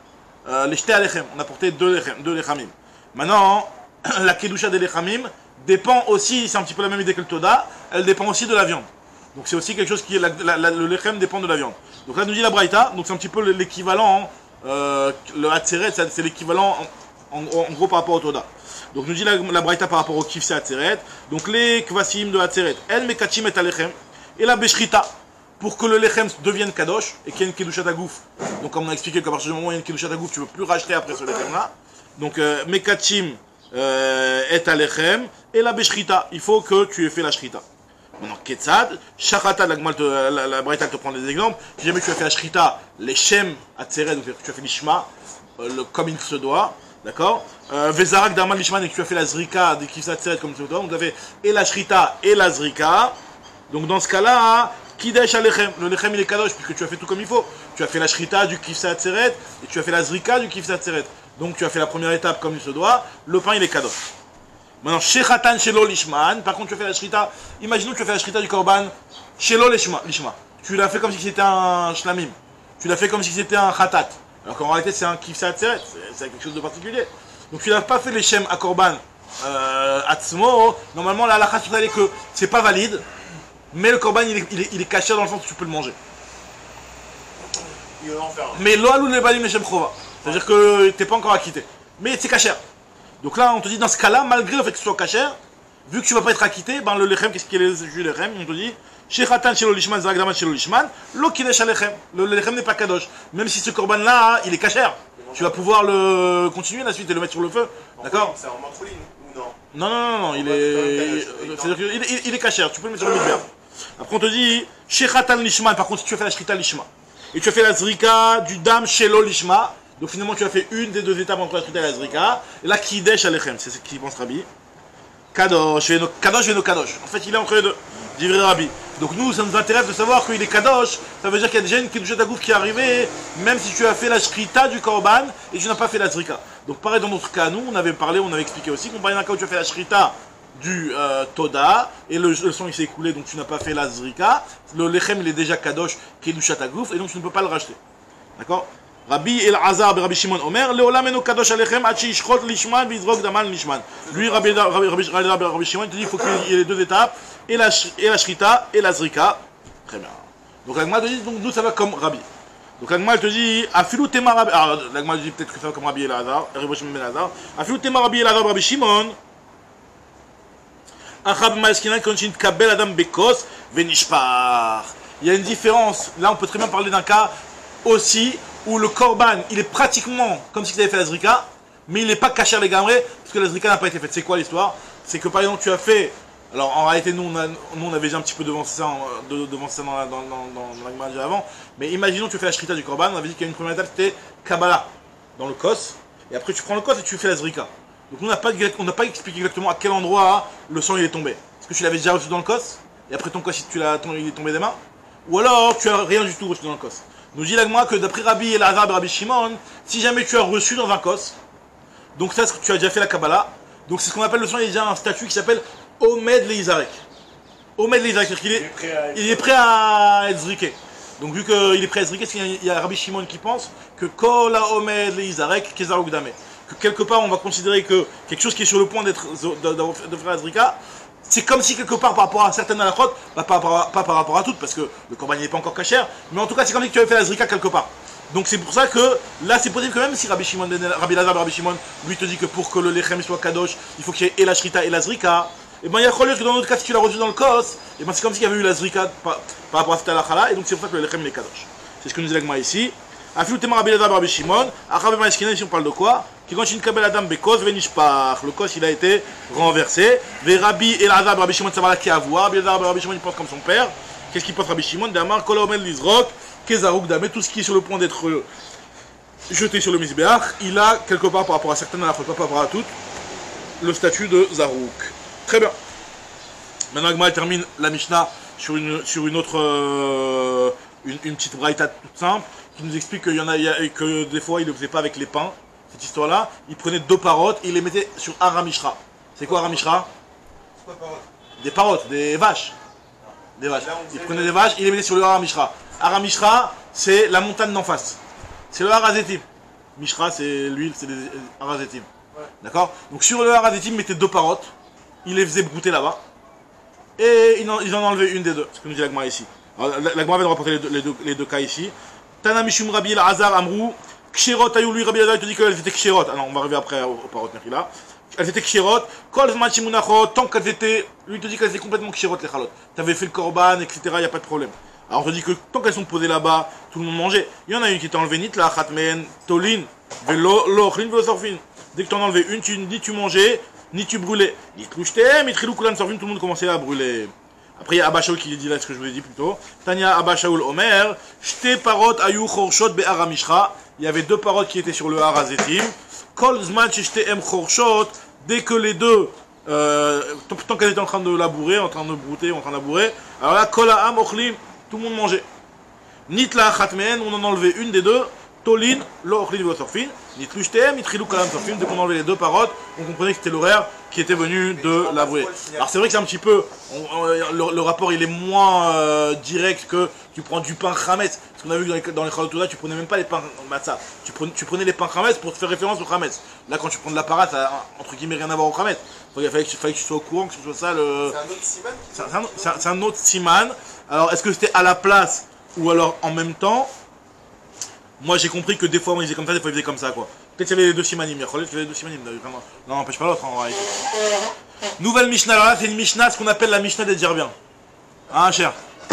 euh, les jetés à lechem. On a porté deux, lechem, deux lechamim. Maintenant, la kedusha des lechamim dépend aussi, c'est un petit peu la même idée que le toda, elle dépend aussi de la viande. Donc c'est aussi quelque chose qui est, la, la, la, le lechem dépend de la viande. Donc là nous dit la braïta, donc c'est un petit peu l'équivalent, euh, le hatzeret, c'est l'équivalent en, en, en gros par rapport au toda. Donc nous dit la, la braïta par rapport au kifse hatzeret, donc les kvasim de hatzeret, el mekachim et alechem, et la beshrita, pour que le lechem devienne kadosh, et qu'il y ait une kedusha tagouf. Donc comme on a expliqué qu'à partir du moment où il y a une kedusha tagouf, tu ne peux plus racheter après ce lechem là. Donc euh, mekachim euh, et alechem, et la beshrita, il faut que tu aies fait la shrita. Maintenant, Ketzad, Shachata, la, la, la, la Braïta te prend des exemples. Si jamais tu as fait la Shrita, les Shem, Atzeret, donc tu as fait l'Ishma, euh, comme il se doit, d'accord euh, Vezarak, Darman, l'Ishma, et que tu as fait la Zrika, des Kifsa Atzeret, comme il se doit, donc tu as fait et la Shrita et la Zrika. Donc dans ce cas-là, Kidesh Alechem, le Lechem il est Kadosh, puisque tu as fait tout comme il faut. Tu as fait la Shrita du Kifsa Atzeret, et tu as fait la Zrika du Kifsa Atzeret. Donc tu as fait la première étape comme il se doit, le pain il est Kadosh. Maintenant, Shechatan Shelo Lishman, par contre tu as fait la Shrita, imaginons que tu as fait la Shrita du Korban, Shelo Lishma, tu l'as fait comme si c'était un Shlamim, tu l'as fait comme si c'était un Khatat, alors qu'en réalité c'est un Kifsa Atzeret, c'est quelque chose de particulier. Donc tu n'as pas fait les Shem à Korban euh, Atzmo, normalement la halakha sur elle est que c'est pas valide, mais le Korban il est, il est, il est caché dans le sens où tu peux le manger. Il va en faire un. Mais lo alou le balim le Shem Chova, c'est-à-dire que tu n'es pas encore acquitté, mais c'est caché. Donc là, on te dit, dans ce cas-là, malgré le fait que ce soit kasher, vu que tu ne vas pas être acquitté, ben le lechem, qu'est-ce qu'il est le jus lechem? On te dit, Shechatan shelo lishman, zagdaman shelo lishman, lo kinesh lechem. Le lechem n'est pas kadosh. Même si ce korban-là, il est kasher, tu vas pouvoir le continuer la suite et le mettre sur le feu. D'accord? C'est en manfouline ou non? Non, non, non, non, il est. C'est-à-dire qu'il est, il est kasher, tu peux le mettre sur le misbéach. Après, on te dit, Shechatan lishman, par contre, si tu as fait la shrita lishma, et tu as fait la zrika du dam shelo lishma, donc finalement tu as fait une des deux étapes entre la Shrita et la Zrika. Et là, Kidesh Alechem, c'est ce qu'il pense Rabbi. Kadosh, Veno Kadosh, Veno Kadosh. En fait, il est entre les deux, dit vrai Rabbi. Donc nous, ça nous intéresse de savoir qu'il est Kadosh. Ça veut dire qu'il y a déjà une Kedusha Tagouf qui est arrivée, même si tu as fait la Shrita du Korban et tu n'as pas fait la Zrika. Donc pareil dans notre cas, nous, on avait parlé, on avait expliqué aussi qu'on parlait d'un cas où tu as fait la Shrita du euh, Toda et le, le sang il s'est écoulé, donc tu n'as pas fait la Zrika. Le Lechem, il est déjà Kadosh, Kedusha Tagouf, et donc tu ne peux pas le racheter. D'accord? Rabbi El-Azar, Rabbi Shimon Omer, Leolam eno kadosh alechem, Hachi ishchot lishman, Bizrok daman lishman. Lui, Rabbi Rabbi Shimon, il te dit qu'il faut qu'il y ait les deux étapes, et la, et la Shrita, et la Zrika. Très bien. Donc l'Agma te dit, donc nous ça va comme Rabbi. Donc l'Agma te dit, Afilou tema Rabbi, alors l'Agma te dit peut-être que ça va comme Rabbi El-Azar, Rabbi Shimon El-Azar, Afilou tema Rabbi El-Azar, Rabbi Shimon, Achab Ma'eskinan, Konshin Kabel Adam Bekos, Venishpar. Il y a une différence, là on peut très bien parler d'un cas aussi, où le korban, il est pratiquement comme si tu avais fait la zrika, mais il n'est pas caché les gamrés, parce que la zrika n'a pas été faite. C'est quoi l'histoire? C'est que par exemple tu as fait, alors en réalité nous on, a, nous, on avait déjà un petit peu devancé ça, de, devancé ça dans la, dans, dans, dans, dans la avant, mais imaginons que tu fais la shrita du korban, on avait dit qu'il y a une première étape, c'était Kabbalah, dans le kos, et après tu prends le kos et tu fais la zrika. Donc nous on n'a pas, pas expliqué exactement à quel endroit le sang il est tombé. Est-ce que tu l'avais déjà reçu dans le kos, et après ton kos tu l'as, il est tombé des mains, ou alors tu as rien du tout reçu dans le kos. Nous dit l'Agma que d'après Rabbi El-Azar et Rabbi Shimon, si jamais tu as reçu dans un kos, donc ça tu as déjà fait la Kabbalah, donc c'est ce qu'on appelle le sang, il y a déjà un statut qui s'appelle Omed Leizarek. Omed Leizarek, c'est-à-dire qu'il est, il est prêt à être zriké. Donc vu qu'il est prêt à être zriké, il y a Rabbi Shimon qui pense que Kol Omed Leizarek Kezar Ugdame. Que quelque part on va considérer que quelque chose qui est sur le point d'être de, de, de faire la zrika, c'est comme si quelque part par rapport à certaines halachot, bah, pas, pas, pas par rapport à toutes, parce que le korban n'est pas encore kasher, mais en tout cas c'est comme si tu avais fait la zrika quelque part. Donc c'est pour ça que là c'est possible que même si Rabbi Shimon, Rabbi Lazar, Rabbi Shimon, lui te dit que pour que le lechem soit kadosh, il faut qu'il y ait et la shrita et la zrika, et ben il y a que dans notre cas si tu l'as reçu dans le kos, et ben c'est comme s'il y avait eu la zrika par, par rapport à cette halakha là, et donc c'est pour ça que le lechem est kadosh. C'est ce que nous dit l'Agma ici. Afilu tema Rabbi Lazar, Rabbi Shimon, Achabe Ma'eskina, ici on parle de quoi? Qui continue de kabel adam bekos venishpach. Le kos il a été renversé. Ve Rabbi El-Azar, Rabbi Shimon, ça va là qui a voir. Rabbi El-Azar, Rabbi Shimon, il pense comme son père. Qu'est-ce qu'il pense Rabbi Shimon? Damar kol omel lizrok kezaruk dame. Tout ce qui est sur le point d'être jeté sur le misbéach, il a quelque part par rapport à certaines halachot, pas par rapport à toutes, le statut de zarouk. Très bien. Maintenant Agma termine la Mishnah sur une sur une autre euh, une, une petite braïta toute simple qui nous explique qu'il y en a, il y a que des fois il ne le faisait pas avec les pains. Cette histoire-là, il prenait deux parottes et il les mettait sur Aramishra. C'est quoi Aramishra? C'est quoi parotte? Des parottes, des vaches. Des vaches. Il prenait des vaches, il les mettait sur le Aramishra. Aramishra, c'est la montagne d'en face. C'est le Harazetim. Mishra, c'est l'huile, c'est des harazetim. Ouais. D'accord? Donc sur le harazetim, il mettait deux parottes. Il les faisait brouter là-bas. Et ils en, ils en enlevaient une des deux. C'est ce que nous dit l'Agma ici. Alors, l'Agma vient de rapporter les deux, les deux, les deux cas ici. Tana Mishum Rabbi El-Hazar Amrou. Kshirot Ayou, lui, Rabbi El-Hazar, il te dit qu'elles étaient kshirot. Ah non, on va arriver après aux parottes là. Elles étaient kshirot. Kol Zman Shimunachot, tant qu'elles étaient. Lui, il te dit qu'elles étaient complètement kshirot, les chalot. T'avais fait le korban, et cetera, il n'y a pas de problème. Alors on te dit que tant qu'elles sont posées là-bas, tout le monde mangeait. Il y en a une qui t'a enlevé nit, la Khatmen, Tolin, Velo, Lochlin, Velo Sorfin. Dès que t'en enlevais une, tu, ni tu mangeais, ni tu brûlais. Ni Tlouchtem, ni Trilou Kulan Sorfin, tout le monde commençait à brûler. Après il y a Abba Shaul qui dit là ce que je vous ai dit plus tôt. Tania Abba Shaul Omer, Shte Parot Ayou Chorshot Be'ara Mishra. Il y avait deux parottes qui étaient sur le Harazetim. Kol Zman Shte Em Chorshot, dès que les deux. Euh, tant qu'elles étaient en train de labourer, en train de brouter, en train de labourer, alors là, Kol Ha'am Ochlim, tout le monde mangeait. Nitla Khatmen, on en enlevait une des deux. Tolin, lo Ochlim Velo Sorfin. Nitlushtem, Nitrilou Kalam Sorfin. Dès qu'on enlevait les deux parottes, on comprenait que c'était l'horaire qui était venu de labourer. Alors c'est vrai que c'est un petit peu, on, on, le, le rapport il est moins euh, direct que tu prends du pain Khametz. Parce qu'on a vu que dans les, dans les Chalotouda, tu prenais même pas les pains Matzah. Tu prenais, tu prenais les pains Khametz pour te faire référence au Khametz. Là quand tu prends de la para, ça a entre guillemets rien à voir au Khametz. Il fallait que, fallait que tu sois au courant, que ce soit ça le... C'est un autre siman. C'est un, un, un autre siman. Alors est-ce que c'était à la place ou alors en même temps? Moi j'ai compris que des fois ils faisaient comme ça, des fois ils faisaient comme ça quoi. Peut-être qu'il y avait les deux simanim, il y avait les deux simanim. Non, n'empêche pas l'autre en réalité. Nouvelle Mishnah, alors là c'est une Mishnah, ce qu'on appelle la Mishnah des Djerbiens. Hein cher?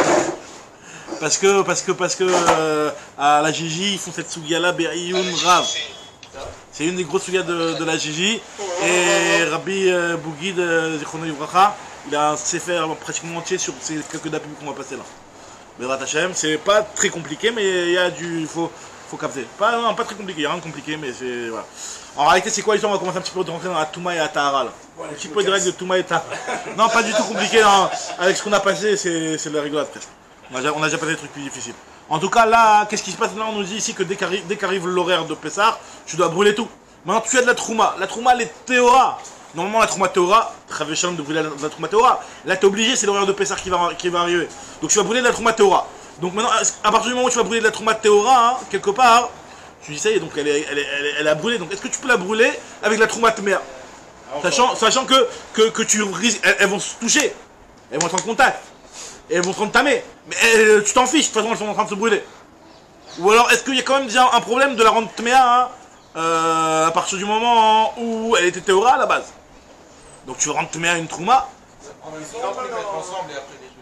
Parce que, parce que, parce que euh, à la Gigi ils font cette Sugiala Be'iyun Rav. C'est une des grosses sugias de, de la Gigi. Et Rabbi euh, Bougid euh, Zichrono Yivracha, il a un sefer pratiquement entier sur ces quelques dapis qu'on va passer là. Bezrat Hashem, c'est pas très compliqué, mais il y a du. Faut, faut capter. Pas, non, pas très compliqué, il n'y a rien de compliqué, mais c'est. Voilà. En réalité, c'est quoi l'histoire? On va commencer un petit peu de rentrer dans la Touma et la Tahara. Là. Ouais, un petit peu direct de Touma et Tahara. Non, pas du tout compliqué, non. Avec ce qu'on a passé, c'est de la rigolade presque. On a, déjà, on a déjà passé des trucs plus difficiles. En tout cas, là, qu'est-ce qui se passe là? On nous dit ici que dès qu'arrive qu'arrive l'horaire de Pessah, tu dois brûler tout. Maintenant, tu as de la Trouma. La Trouma, elle est Théora. Normalement, la Trouma Théora, très chiant de brûler la, la Trouma Théora. Là, tu es obligé, c'est l'horaire de Pessah qui va, qui va arriver. Donc, tu vas brûler de la Trouma Théora. Donc, maintenant, à partir du moment où tu vas brûler de la Trouma Théora, hein, quelque part, tu dis ça y est, donc elle est, elle est, elle est, elle a brûlé. Donc, est-ce que tu peux la brûler avec la Trouma Tméa? Sachant, sachant que, que, que tu risques, elles, elles vont se toucher. Elles vont être en contact. Et elles vont te tamer. Mais elles, tu t'en fiches, de toute façon, elles sont en train de se brûler. Ou alors, est-ce qu'il y a quand même déjà un problème de la rendre Tméa hein, euh, à partir du moment où elle était Théora à la base? Donc tu rends Tméa une Trouma. En même temps, ils mettent ensemble et après les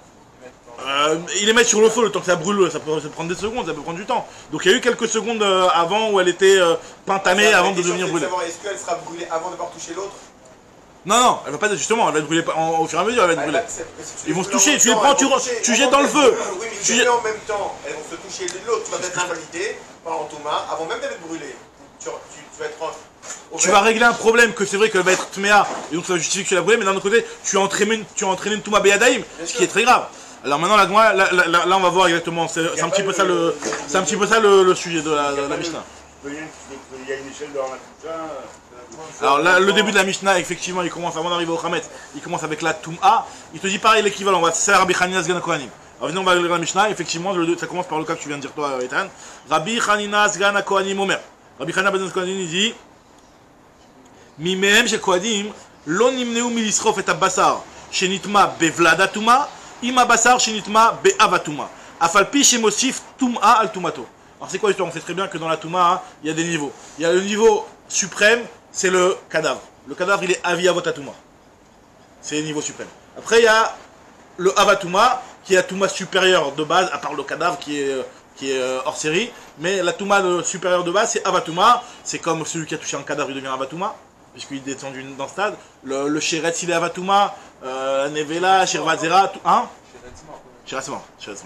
Euh, ils les mettent sur le feu, le temps que ça brûle, ça peut, ça peut prendre des secondes, ça peut prendre du temps. Donc il y a eu quelques secondes euh, avant où elle était euh, pentamée avant de devenir brûlée. Est-ce qu'elle sera brûlée avant de pouvoir toucher l'autre? Non, non, elle va pas justement, elle va être brûlée en, au fur et à mesure, elle va être brûlée. Ils vont se toucher, tu les prends, tu, tu jettes dans le feu. Oui, mais tu jettes en même temps, elles vont se toucher l'une l'autre, tu vas être invalidé par en Thomas avant même d'être brûlée. Tu, tu, tu vas être en... Tu vas régler un problème que c'est vrai qu'elle va être Tméa et donc ça va justifier que tu l'as brûlée, mais d'un autre côté, tu as entraîné une, tu as entraîné une Touma Beyadaïm, ce qui est très grave. Alors maintenant là, là, là, là, là on va voir exactement, c'est un petit peu ça le, c'est un petit peu ça le, le sujet de la, de la Mishnah. Il y a une échelle de Ramakucha. Alors là, le début de la Mishnah, effectivement, il commence avant d'arriver au Khametz, il commence avec la Touma. Il te dit pareil l'équivalent, c'est Rabbi Hanina Sgan Kohanim. Alors venez, on va lire la Mishnah, effectivement, ça commence par le cas que tu viens de dire toi, Ethan. Rabbi Hanina Sgan Kohanim Omer. Rabbi Hanina Sgan Kohanim il dit Mimehem chez Kohanim, lo nimneu milisrof et abbasar, shenitma bevlada Touma. Ima basar shenitma be'avatuma. Afalpi shemosif tum'a al tumato. Alors c'est quoi l'histoire? On sait très bien que dans la tuma, il y a des niveaux. Il y a le niveau suprême, c'est le cadavre. Le cadavre, il est avi avotatuma. C'est le niveau suprême. Après, il y a le avatuma, qui est la tuma supérieure de base, à part le cadavre qui est, qui est hors série. Mais la tuma supérieure de base, c'est avatuma. C'est comme celui qui a touché un cadavre, il devient avatuma, puisqu'il est descendu dans le stade. Le, le Sheretz, il est avatuma. Euh, Nevela, Shirvazera, tout. Hein? Shiratsma. Shiratsma.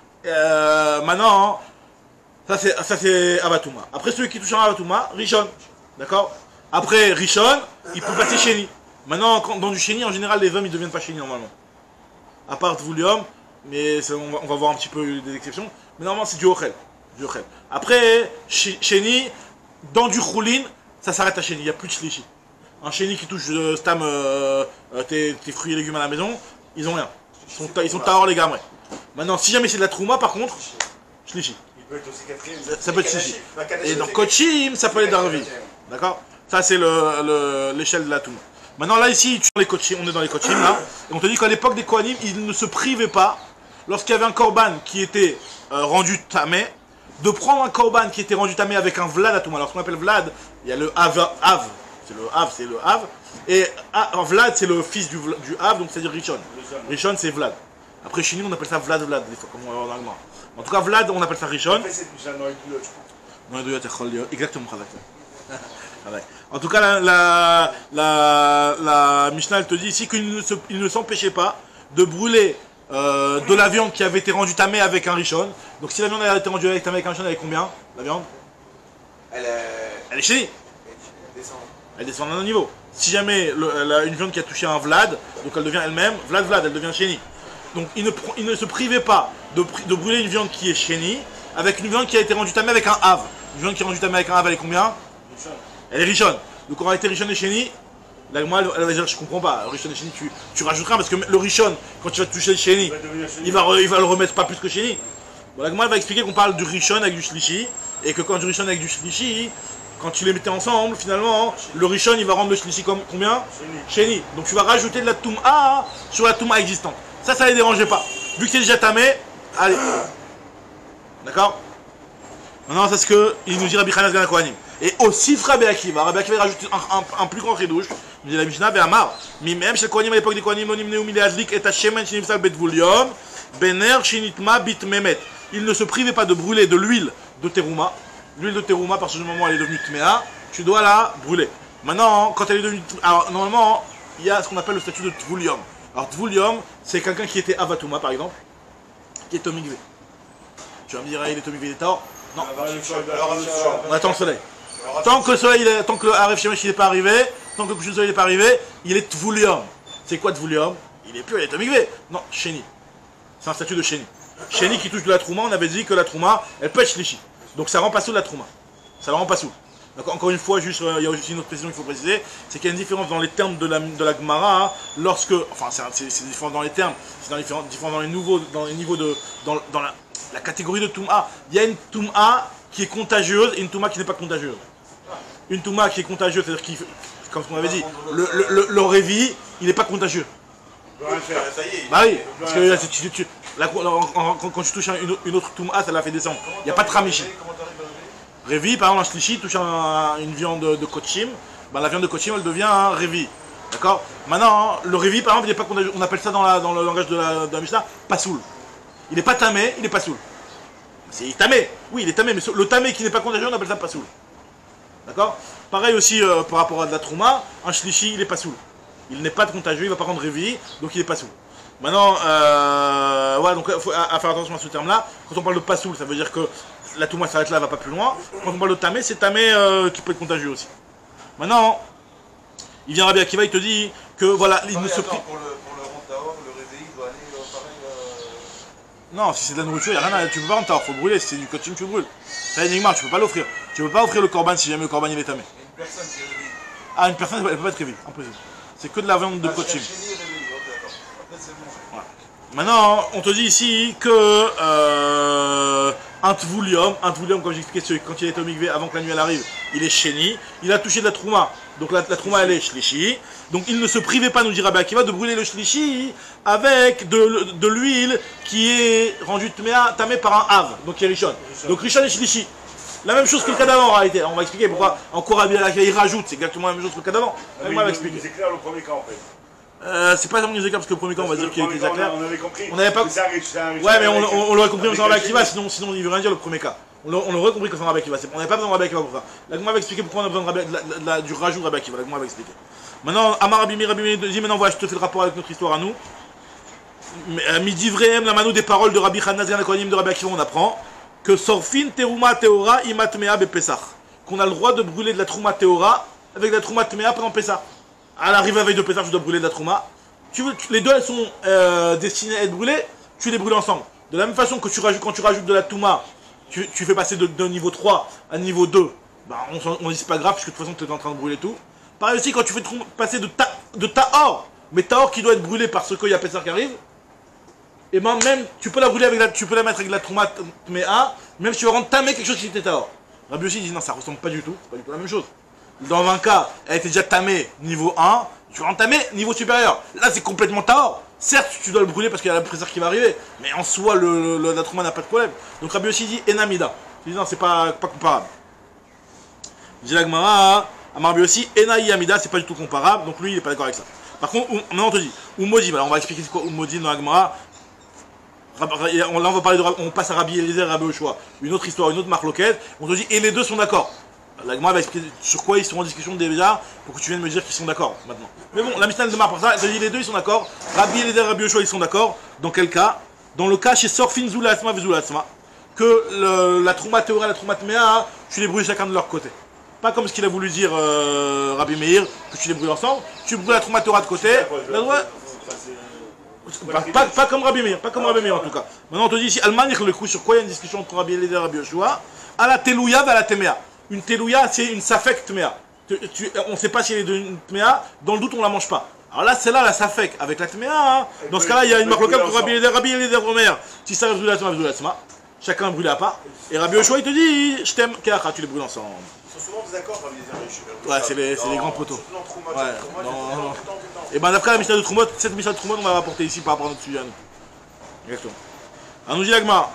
Euh, maintenant, ça c'est, ça c'est Avatuma. Après, celui qui touche à Avatuma, Rishon. D'accord? Après Rishon, il peut passer Chéni. Maintenant, quand, dans du Chéni, en général, les hommes ils deviennent pas Chéni normalement. À part Tvoulium, mais on va, on va voir un petit peu des exceptions. Mais normalement, c'est du Ochel. Du Ochel. Après, Chéni, dans du Choulin, ça s'arrête à Chéni. Il n'y a plus de Shlishi. Un chéni qui touche euh, stam euh, euh, tes, tes fruits et légumes à la maison, ils ont rien. Ils sont, ils sont tahor les gamres. Maintenant, si jamais c'est de la trouma, par contre, shlishi. peut être aussi quatrième. Ça, ça peut être Shlishi. Bah, Kaddish, Et dans c'est- Kochim, ça peut être Darvi. D'accord? Ça, c'est l'échelle le, l'échelle de la Touma. Maintenant, là, ici, tu les Kochim, on est dans les Kochim, là. Et on te dit qu'à l'époque des Kohanim, ils ne se privaient pas, lorsqu'il y avait un Korban qui était euh, rendu tamé, de prendre un Korban qui était rendu tamé avec un Vlad à Touma. Alors, ce qu'on appelle Vlad, il y a le Av, Av. C'est le Av, c'est le Av. Et ah, Vlad, c'est le fils du, Vla- du Av, donc c'est-à-dire Rishon. Rishon, c'est Vlad. Après, chez nous, on appelle ça Vlad, Vlad, des fois, comme on va voir dans l'allemand. En tout cas, Vlad, on appelle ça Rishon. Après, c'est Mishnah dans les boulots, je crois. Non, il doit être Chol, exactement, Khazak. Khazak. En tout cas, la, la, la, la Mishnah, elle te dit ici qu'il ne se- il ne s'empêchait pas de brûler euh, de la viande qui avait été rendue tamée avec un Rishon. Donc, si la viande a été rendue avec, tamée avec un Rishon, elle est combien, la viande? Elle est. Elle est chérie. Elle descend. Elle descend d'un autre niveau. Si jamais le- elle a une viande qui a touché un Vlad, donc elle devient elle-même, Vlad Vlad, elle devient chénie. Donc il ne, pr- il ne se privait pas de, pr- de brûler une viande qui est chénie avec une viande qui a été rendue tamée avec un Hav. Une viande qui est rendue tamée avec un Hav, elle est combien? Elle est Rishon. Donc on a été Rishon et chénie. Là, moi, elle va dire, je comprends pas. Rishon et chénie, tu, tu rajoutes rien parce que le Rishon, quand tu vas toucher le chénie, Il va devenir chez il va, re- il va le remettre pas plus que chénie. Bon, là, moi, elle va expliquer qu'on parle du Rishon avec du Shlishi et que quand du Rishon avec du Shlishi, quand tu les mettais ensemble, finalement, le Rishon, il va rendre le Shlishi comme combien? Chéni. Donc tu vas rajouter de la Touma sur la Touma existante. Ça, ça les dérangeait pas. Vu que c'est déjà tamé, allez. D'accord? Maintenant, c'est ce qu'il nous dit Rabbi Chanas Gan Kohanim. Et aussi, Rabbi Akiva, Rabbi Akiva rajoute un, un, un plus grand redouche. Il dit la Mishnah, Ve'amar. Mi même chez Kohanim à l'époque des Kohanim, non nimneu mile adlik et hashemen shinimsal bet vulium, bener shinitma bit memet. Il ne se privait pas de brûler de l'huile de terouma. L'huile de terouma, à partir du moment où elle est devenue tméa, tu dois la brûler. Maintenant, quand elle est devenue. Alors, normalement, il y a ce qu'on appelle le statut de tvulium. Alors, tvulium, c'est quelqu'un qui était avatouma, par exemple, qui est tomigvé. Tu vas me dire, ah, il est tomigvé, il est tort. Non, on attend le soleil. Tant que le soleil, il est- tant que le Aref Shemesh il n'est pas arrivé, tant que le coucher du soleil n'est pas arrivé, il est tvulium. C'est quoi tvulium? Il est plus, il est tomigvé. Non, chéni. C'est un statut de chéni. Chéni qui touche de la trouma, on avait dit que la trouma, elle peut être shlishi. Donc ça rend pas sous la trouma. Ça la rend pas sous. Donc, encore une fois, juste, euh, il y a aussi une autre précision qu'il faut préciser, c'est qu'il y a une différence dans les termes de la, de la Gemara, hein, lorsque, enfin c'est c'est- c'est différent dans les termes, c'est dans les différents, différent dans les nouveaux, dans les niveaux de, dans, dans la, la catégorie de Touma. Il y a une Touma qui est contagieuse et une Touma qui n'est pas contagieuse. Une Touma qui est contagieuse, c'est-à-dire qui, comme ce qu'on avait dit, le, le, le, le Révi, il n'est pas contagieux. peut rien faire. Ça y est. Bah oui, parce que là, tu, tu, tu- là, quand, quand- quand tu touches un- une, autre- une autre Touma, ça la fait descendre. Il n'y a pas de Tramichi. Comment t'arrives à lever? Révi, par exemple, un Shlishi touche un- une viande de, de Kochim, bah, la viande de Kochim, elle devient un Révi. D'accord? Maintenant, le Révi, par exemple, il est pas contagieux. On appelle ça dans, la, dans le langage de la, de la Mishnah, pas soul. Il n'est pas tamé, il n'est pas soul. C'est tamé, oui, il est tamé, mais le tamé qui n'est pas contagieux, on appelle ça pas soul. D'accord? Pareil aussi euh, par rapport à de la Trouma, un Shlishi, il n'est pas soul. Il n'est pas contagieux, il ne va pas rendre Révi, donc il n'est pas soul. Maintenant, euh, voilà, donc il faut à, à faire attention à ce terme-là. Quand on parle de pas soul, ça veut dire que la Touma s'arrête là, elle va pas plus loin. Quand on parle de tamé, c'est tamé euh, qui peut être contagieux aussi. Maintenant, il vient Rabbi Akiva, il te dit que voilà, il Non, ne mais se attends, prie. pour le, pour le Rontaor, le réveil, il doit aller euh, pareil. Euh... Non, si c'est de la nourriture, il n'y a rien à. Tu peux pas rendre tard, faut le brûler. Si c'est du coaching, tu le brûles. Ça, Enigma, tu peux pas l'offrir. Tu peux pas offrir le corban si jamais le corban il est tamé. Il y a une personne qui est réveillée. Ah, une personne, elle peut pas être réveillée, impossible. C'est que de la viande de Ah, coaching. chez lui, réveillé, ok, d'accord. Après, c'est bon. Maintenant, on te dit ici que euh, un tvulium, un tvulium, comme j'expliquais, quand il est omigvé, avant que la nuit elle arrive, il est chéni. Il a touché de la trouma, donc la, la trouma elle est shlishi. Donc il ne se privait pas, nous dit Rabbi Akiva, de brûler le shlishi avec de, de l'huile qui est rendue tméa- tamée par un hav, donc qui est rishon. Donc rishon et shlishi. La même chose que le cas d'avant en réalité. On va expliquer pourquoi encore Rabbi Akiva il rajoute, c'est exactement la même chose que le cas d'avant. Ah, On mais va il l'expliquer. nous éclaire le premier cas en fait. Euh, c'est pas vraiment nous éclaire parce que le premier cas on va dire qu'il était déjà clair. On avait compris. On n'avait pas- C'est un riche, c'est un riche. Ouais, mais on, on, on l'aurait compris Avec en Rabbi la Akiva, chimie. sinon, sinon il veut rien dire le premier cas. On l'a- on l'aurait compris que c'est en Rabbi Akiva. C'est- On n'avait pas besoin de Rabbi Akiva pour ça. La Gemara va expliquer pourquoi on a besoin de Rabbi- de la- de la- du rajout de Rabbi Akiva. La Gemara va expliquer. Maintenant, Amar Rabbi Meir, Rabbi Meir dit maintenant voilà, je te fais le rapport avec notre histoire à nous. Midi vrai, la mano des paroles de Rabbi Chanaz Gan Kohanim de Rabbi Akiva, on apprend que Sorfin Teruma Teora Imat Mea Bepesach. Qu'on a le droit de brûler de la Trouma Teora avec de la Trouma Tmea pendant Pessah. À l'arrivée avec de Pessah, je dois brûler de la Trouma. Tu veux, tu- les deux elles sont euh, destinées à être brûlées, tu les brûles ensemble. De la même façon que tu rajoutes, quand tu rajoutes de la Touma, tu, tu fais passer de- d'un niveau trois à niveau deux, bah on, s'en- on dit c'est pas grave puisque de toute façon tu es en train de brûler tout. Pareil aussi quand tu fais trou- passer de, ta, de Tahor, mais Tahor qui doit être brûlé parce qu'il y a Pessah qui arrive, et ben même, tu peux la brûler avec la, tu peux la mettre avec la trouma tméa, même si tu vas rendre tamé quelque chose qui était tahor. Rabbi Yossi dit non, ça ressemble pas du tout, c'est pas du tout la même chose. Dans un cas, elle était déjà tamée niveau un, tu vas entamer niveau supérieur. Là, c'est complètement tahor. Certes, tu dois le brûler parce qu'il y a la préserve qui va arriver, mais en soi, le, le, la trouma n'a pas de problème. Donc Rabbi Yossi dit enamida. Il dit non, c'est pas, pas comparable. Il dit la Gemara, à Rabbi Yossi, enaï amida, c'est pas du tout comparable, donc lui, il est pas d'accord avec ça. Par contre, maintenant on te dit, Umodi, alors on va expliquer quoi Umodi dans la Gemara. Là, on va parler de, on passe à Rabbi Eliezer et Rabbi Yoshua. Une autre histoire, une autre marloquette. On te dit, et les deux sont d'accord. La Gemara va expliquer sur quoi ils sont en discussion déjà pour que tu viennes me dire qu'ils sont d'accord maintenant. Mais bon, la Mishnah ne démarre pour ça. Elle te dit, les deux ils sont d'accord. Rabbi Eliezer et Rabbi Yoshua ils sont d'accord. Dans quel cas? Dans le cas chez Sorfin Zula Asma Vezula Asma, que le, la Trouma Théora et la Trouma Tméa, tu les brûles chacun de leur côté. Pas comme ce qu'il a voulu dire euh, Rabbi Meir, que tu les brûles ensemble. Tu brûles la Trouma Théora de côté. La droite. Pas, pas, pas comme Rabbi Meir, pas comme Rabbi Meir en tout cas. Maintenant on te dit ici, Alman, le coup sur quoi il y a une discussion entre Rabbi Eliezer et Rabbi Yoshua. À la Telouya et à la Téméa. Une Telouya c'est une Safek Tméa. On ne sait pas si elle est une Tméa, dans le doute on la mange pas. Alors là c'est là la Safek avec la Tméa. Hein. Dans ce cas là il y a une marque pour Rabbi Eliezer, Rabbi Eliezer Omer. Si ça brûle la Tméa, brûle la Tméa. Chacun brûle à part. Et Rabbi Yoshua il te dit, je t'aime, Kéacha, tu les brûles ensemble. Ils sont souvent désaccords, Rabbi Eliezer et Yoshua. Ouais, c'est les, les grands poteaux. Ouais, non. Et ben d'après la Mishnah de Troumot, cette Mishnah de Troumot on va rapporter ici par rapport à notre sujet à nous. Exactement. Alors nous dit l'Agma.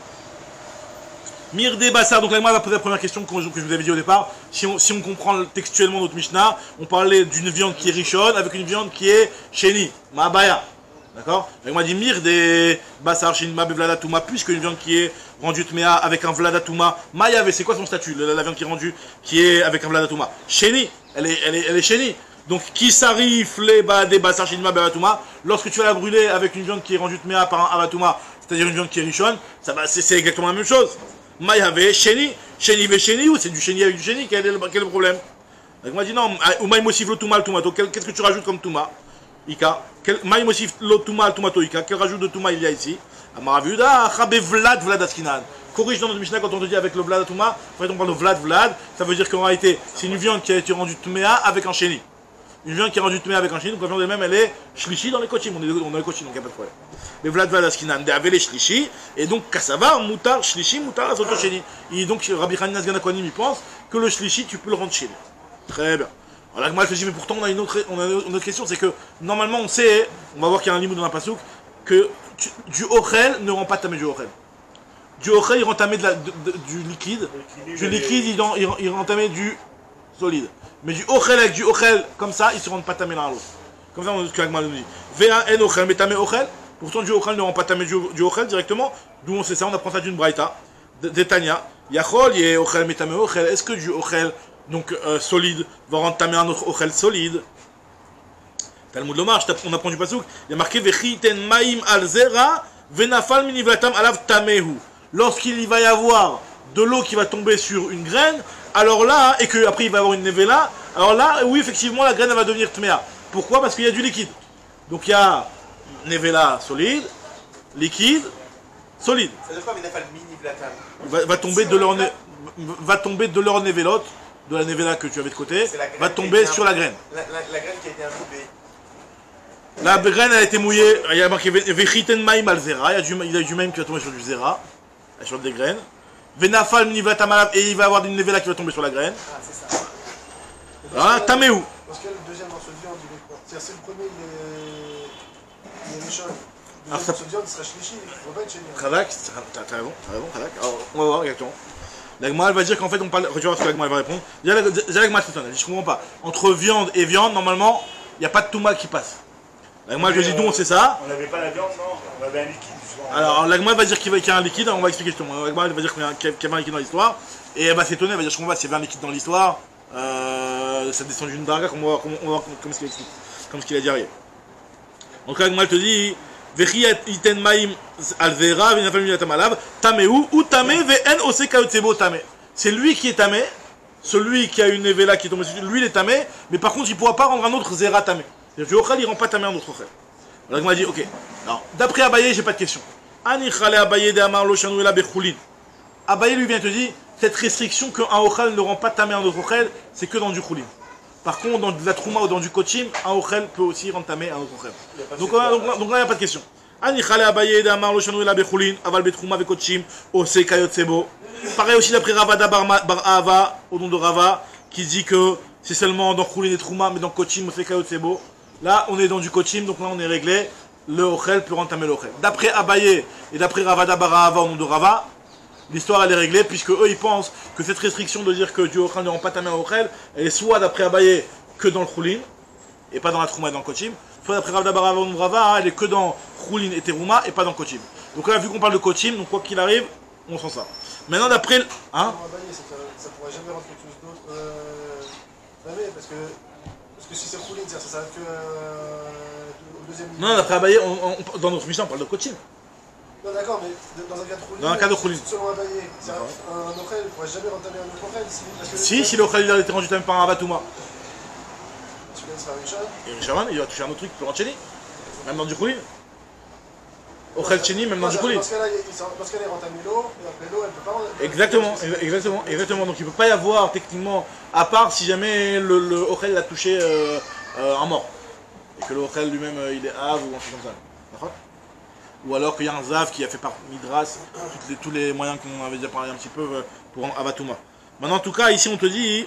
Mirdé Bassar, donc l'Agma va poser la première question que je vous avais dit au départ. Si on, si on comprend textuellement notre Mishnah, on parlait d'une viande qui est richonne avec une viande qui est chéni, Ma'abaya. D'accord? L'Agma dit Mirdé Bassar, Chéni, Ma Bevlada Touma, puisque une viande qui est rendue Tméa avec un Vlada Touma, Mayave, c'est quoi son statut? La, la viande qui est rendue, qui est avec un Vlada Touma. Chéni, elle est, elle est, elle est chéni. Donc, qui s'arrive les bas des bassar shinma bevatouma, lorsque tu vas la brûler avec une viande qui est rendue tméa par un avatouma, c'est-à-dire une viande qui est richonne, ça va, c'est exactement la même chose. Maïave, chéni, chéni ve chéni, ou c'est du chéni avec du chéni, quel est le, quel est le problème? Donc, moi, dit non, ou maï mosif lo touma al tomato, qu'est-ce que tu rajoutes comme touma? Ika, maï mosif lo touma al tomato, ika, quel rajout de touma il y a ici? Amaravuda, chabe vlad vlad askinan. Corrige dans notre Mishnah quand on te dit avec le vlad touma, en fait on parle de vlad vlad, ça veut dire qu'en réalité, c'est une viande qui a été rendue tméa avec un chéni. Une viande qui est rendue tméa avec un chéni, donc la viande elle-même elle est shlishi dans les kochim, on est dans les kochim donc il n'y a pas de problème. Mais vlad vlad askinan, de avec les shlishi, et donc kassava, moutar, shlishi, moutar, azoto chéni. Et donc Rabbi Hanina Sgan Akwanim il pense que le shlishi tu peux le rendre chéni. Très bien. Alors là, moi je te dis, mais pourtant on a une autre, on a une autre question, c'est que normalement on sait, on va voir qu'il y a un limite dans un pasouk, que tu, du ochel ne rend pas tamé du ochel. Du ochel il rend tamé de la, de, de, du liquide, du liquide il, il, il rend tamé du solide. Mais du ochel avec du ochel comme ça, ils se rendent pas tamé l'un à l'autre. Comme ça, on ce que Agma nous dit. V un N ochel, mais tamé ochel. Pourtant, du ochel ne rend pas tamé du, du ochel directement. D'où on sait ça, on apprend ça d'une braïta. D'Etania. Yachol, yé ochel, mais tamé ochel. Est-ce que du ochel, donc euh, solide, va rendre tamé un autre ochel solide? Talmud Lomar, on apprend du pasouk. Il y a marqué Vechiten maim al zera, venafal minivlatam alav tamehu. Lorsqu'il va y avoir de l'eau qui va tomber sur une graine, alors là, et qu'après il va y avoir une nevela, alors là, oui, effectivement, la graine elle va devenir tméa. Pourquoi? Parce qu'il y a du liquide. Donc il y a nevela solide, liquide, solide. Ça veut dire quoi, Venafal mini vlatam? Va, va tomber de leur, ne, va tomber de leur nevelote, de la nevela que tu avais de côté, va tomber sur la graine. La, la, la graine qui a été imbibée. La graine a été mouillée, il y a marqué Vechiten maim al zera, il y a du, il y a du maim qui va tomber sur du zera, sur des graines. Venafal minivlatam alav, et il va y avoir une nevela qui va tomber sur la graine. Ah, c'est ça. Ah, taméou. Parce que le deuxième morceau de viande, il est quoi? C'est-à-dire, si le premier, il est, il est méchant, le Ah, deuxième ça- morceau de viande, il sera shlishi, il ne va pas être chéni. Khadak, t'as t'as raison, t'as raison, Khadak. Alors, on va voir exactement. L'Agma, elle va dire qu'en fait, on parle. Tu vas voir ce que l'Agma elle va répondre. Déjà, la- déjà l'Agma, c'est elle dit, je comprends pas. Entre viande et viande, normalement, il n'y a pas de touma qui passe. L'Agma, je lui dis, donc, c'est ça. On n'avait pas la viande, non? On avait un liquide, justement. Alors, l'Agma va dire qu'il va- qu'il y a un liquide, on va expliquer justement. L'Agma, elle va dire qu'il y a un- qu'il y avait un liquide dans l'histoire. Et elle va s'étonner, elle va dire, je comprends pas, s'il y avait un liquide dans l'histoire, euh, ça descend d'une darga, on va voir comment- on va voir comme ce qu'il explique. Comme ce qu'il a dit arrière. Donc, l'Agma, elle te dit. Vechi iten maim al zera venafal minatam alav tamehu ou tamé ve'en ose kayotsebo tamé. C'est lui qui est tamé, celui qui a une nevela qui est tombée sur lui, il est tamé, mais par contre il ne pourra pas rendre un autre zera tamé. C'est-à-dire que le ochel, il ne rend pas tamé un autre ochel. Alors il m'a dit, ok, alors d'après Abaye, j'ai pas de question. Ani khale Abaye de amar lo shanu ela bechulin. Abaye lui vient te dire, cette restriction qu'un ochel ne rend pas tamé un autre ochel, c'est que dans du chulin. Par contre, dans de la trouma ou dans du kochim, un ochel peut aussi rendre tamé un autre ochel. Donc, là, donc, là, donc là, il n'y a pas de question. Anichale Abaye d'Amar Loshanu la Bechulin, Aval Betrouma Vekochim, Ose Kayotsebo. Pareil aussi d'après Ravada Bar Ava, au nom de Rava, qui dit que c'est seulement dans Chulin et Trouma, mais dans Kochim, Ose Kayotsebo. Là, on est dans du Kochim, donc là on est réglé. Le Ochel peut entamer le Ochel. D'après Abaye et d'après Ravada Bar Ava, au nom de Rava, l'histoire elle est réglée, puisque eux ils pensent que cette restriction de dire que du Ochel ne rend pas ta main au Ochel, elle est soit d'après Abaye que dans le Chulin, et pas dans la Trouma et dans le Kochim, soit d'après Ravada Bar Ava au nom de Rava, elle est que dans Chulin et Terouma et pas dans Kochim. Donc là, vu qu'on parle de Kochim, donc quoi qu'il arrive, on sent ça. Maintenant d'après. Hein ça pourrait jamais rendre quelque chose d'autre. Euh, jamais, parce que, parce que si c'est Chulin, ça s'arrête que euh, au deuxième niveau. Non, d'après Abaye, on, on, dans notre mission, on parle de Kochim. Non, d'accord, mais dans un cas de Chulin. Dans un cas de Chulin. Selon Abaye, un Ochel ne pourrait jamais rentamer un autre Ochel. Si, si, si le Ochel a été rendu par un Avatouma. Celui-là sera Richard. Et Richard, il va toucher un autre truc, il peut rentrer Cheni. Même dans du Chulin. Ochel Cheni, même dans du Chulin. Dans ce cas-là, il rentre à l'eau, et après l'eau, elle peut pas rentrer. Exactement, exactement, exactement. Donc il ne peut pas y avoir techniquement, à part si jamais le, le Ochel l'a touché euh, euh, en mort. Et que le Ochel lui-même euh, il est Av ou un truc comme ça. D'accord ? Ou alors qu'il y a un Zav qui a fait par Midras, les, tous les moyens qu'on avait déjà parlé un petit peu euh, pour Avatouma. Maintenant en tout cas, ici on te dit,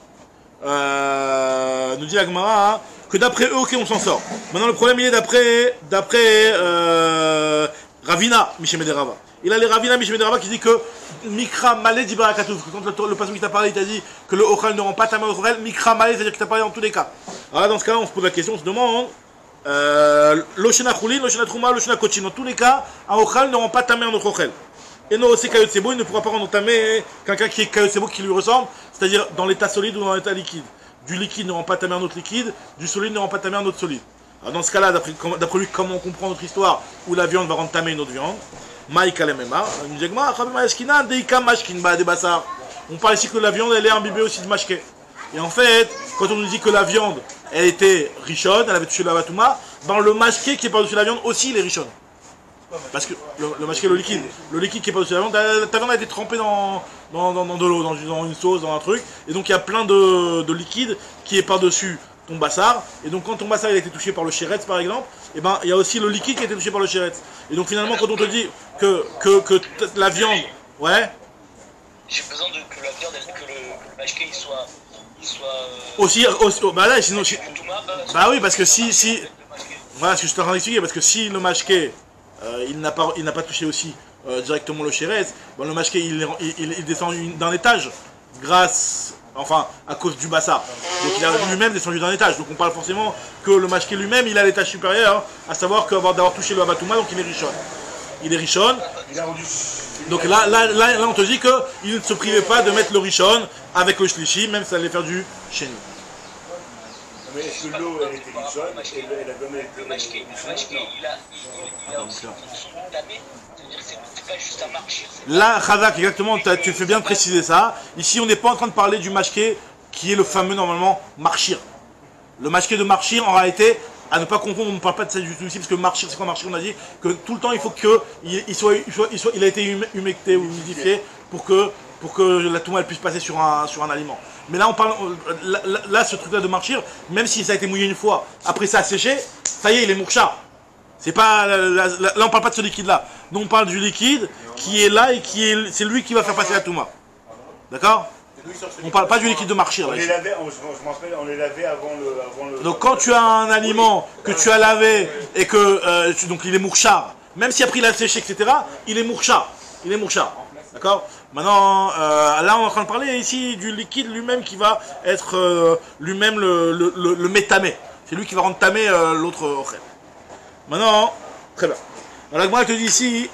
euh, nous dit la Gemara, que d'après eux, ok, on s'en sort. Maintenant le problème il est d'après, d'après euh, Ravina, Mishemede Rava. Il a les Ravina, Mishemede Rava qui dit que Mikra Malé dit Barakatouf, que quand le, le passage qui t'a parlé, il t'a dit que le Ochel ne rend pas ta main au Ochel, Mikra Malé, c'est-à-dire qu'il t'a parlé dans tous les cas. Alors là, dans ce cas-là, on se pose la question, on se demande, euh, Loshena Chulin, Loshena Trouma, Loshena Kochim. Dans tous les cas, un Ochel ne rend pas ta main en autre Ochel. Et non, c'est Kayotsebo, il ne pourra pas rendre ta main quelqu'un qui est Kayotsebo qui lui ressemble, c'est-à-dire dans l'état solide ou dans l'état liquide. Du liquide ne rend pas ta main en autre liquide, du solide ne rend pas ta main en autre solide. Alors dans ce cas-là, d'après lui, comment on comprend notre histoire où la viande va rendre ta main une autre viande? On parle ici que la viande elle est imbibée aussi de mashké. Et en fait, quand on nous dit que la viande elle était richonne, elle avait touché la batouma, ben le mashké qui est par-dessus la viande aussi il est richonne. Parce que le, le mashké, le liquide, le liquide qui est par-dessus la viande, ta, ta viande a été trempée dans, dans, dans, dans de l'eau, dans, dans une sauce, dans un truc, et donc il y a plein de, de liquide qui est par-dessus ton bassar, et donc quand ton bassar il a été touché par le chéretz par exemple, et ben il y a aussi le liquide qui a été touché par le chéretz. Et donc finalement quand on te dit que, que, que la viande, ouais. J'ai besoin de que la viande, que le, que le mashké il soit, il soit. Euh, aussi, aussi, oh, bah là sinon. Si, Touma, bah, bah oui parce que si, si, voilà ce que je suis en train d'expliquer, parce que si le mashké euh, il n'a pas, il n'a pas touché aussi euh, directement le chéretz, ben, le mashké il, il, il descend d'un étage grâce. Enfin, à cause du bassar. Donc il a lui-même descendu d'un étage. Donc on parle forcément que le mashké lui-même, il a l'étage supérieur, hein, à savoir qu'avoir d'avoir touché le abatouma, donc il est richonne. Il est richonne. Donc là, là, là, là, on te dit qu'il ne se privait pas de mettre le richonne avec le shlishi, même si ça allait faire du chez nous. Mais est-ce que l'eau, elle était richonne et elle a donné été... Le mashké, le mashké, il a, il, il a aussi une fonction tamée. C'est-à-dire que c'est pas juste un marchir. Là, Khazak, exactement, tu fais bien de préciser ça. Ici, on n'est pas en train de parler du mashké qui est le fameux, normalement, marchir. Le mashké de marchir, en réalité, à ne pas confondre, on ne parle pas de ça du tout ici, parce que marchir, c'est quoi marchir? On a dit que tout le temps, il faut qu'il il soit, il soit, il soit, il a été humecté ou humidifié pour que, pour que la touma elle puisse passer sur un, sur un aliment. Mais là, on parle, là, là ce truc-là de marchir, même si ça a été mouillé une fois, après ça a séché, ça y est, il est mourcha. C'est pas, là, là, là, on parle pas de ce liquide-là. Nous, on parle du liquide qui est là et qui est, c'est lui qui va faire passer la touma. D'accord? On parle pas du liquide de marchir. On Là, les lavait, on, je me rappelle, on les lavait avant le, avant le... Donc quand tu as un aliment que tu as lavé et que euh, tu, donc il est mourchard, même si après il a séché, et cetera, il est mourchard. Il est mourchard. D'accord? Maintenant, euh, là on est en train de parler ici du liquide lui-même qui va être euh, lui-même le, le, le, le métamé. C'est lui qui va rendre tamé euh, l'autre ochel. Maintenant, très bien. Alors moi je te dis ici,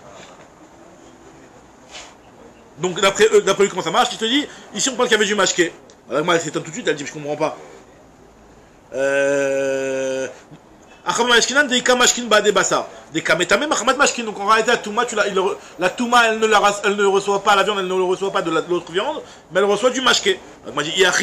donc d'après eux, d'après eux comment ça marche, il te dit, ici on parle qu'il y avait du mashké. Alors moi elle s'étonne tout de suite, elle dit je comprends pas. Euh... Donc en réalité la touma, tu la, il, la touma elle ne, la, elle ne reçoit pas la viande, elle ne le reçoit pas de l'autre viande, mais elle reçoit du mashké. Donc moi je dis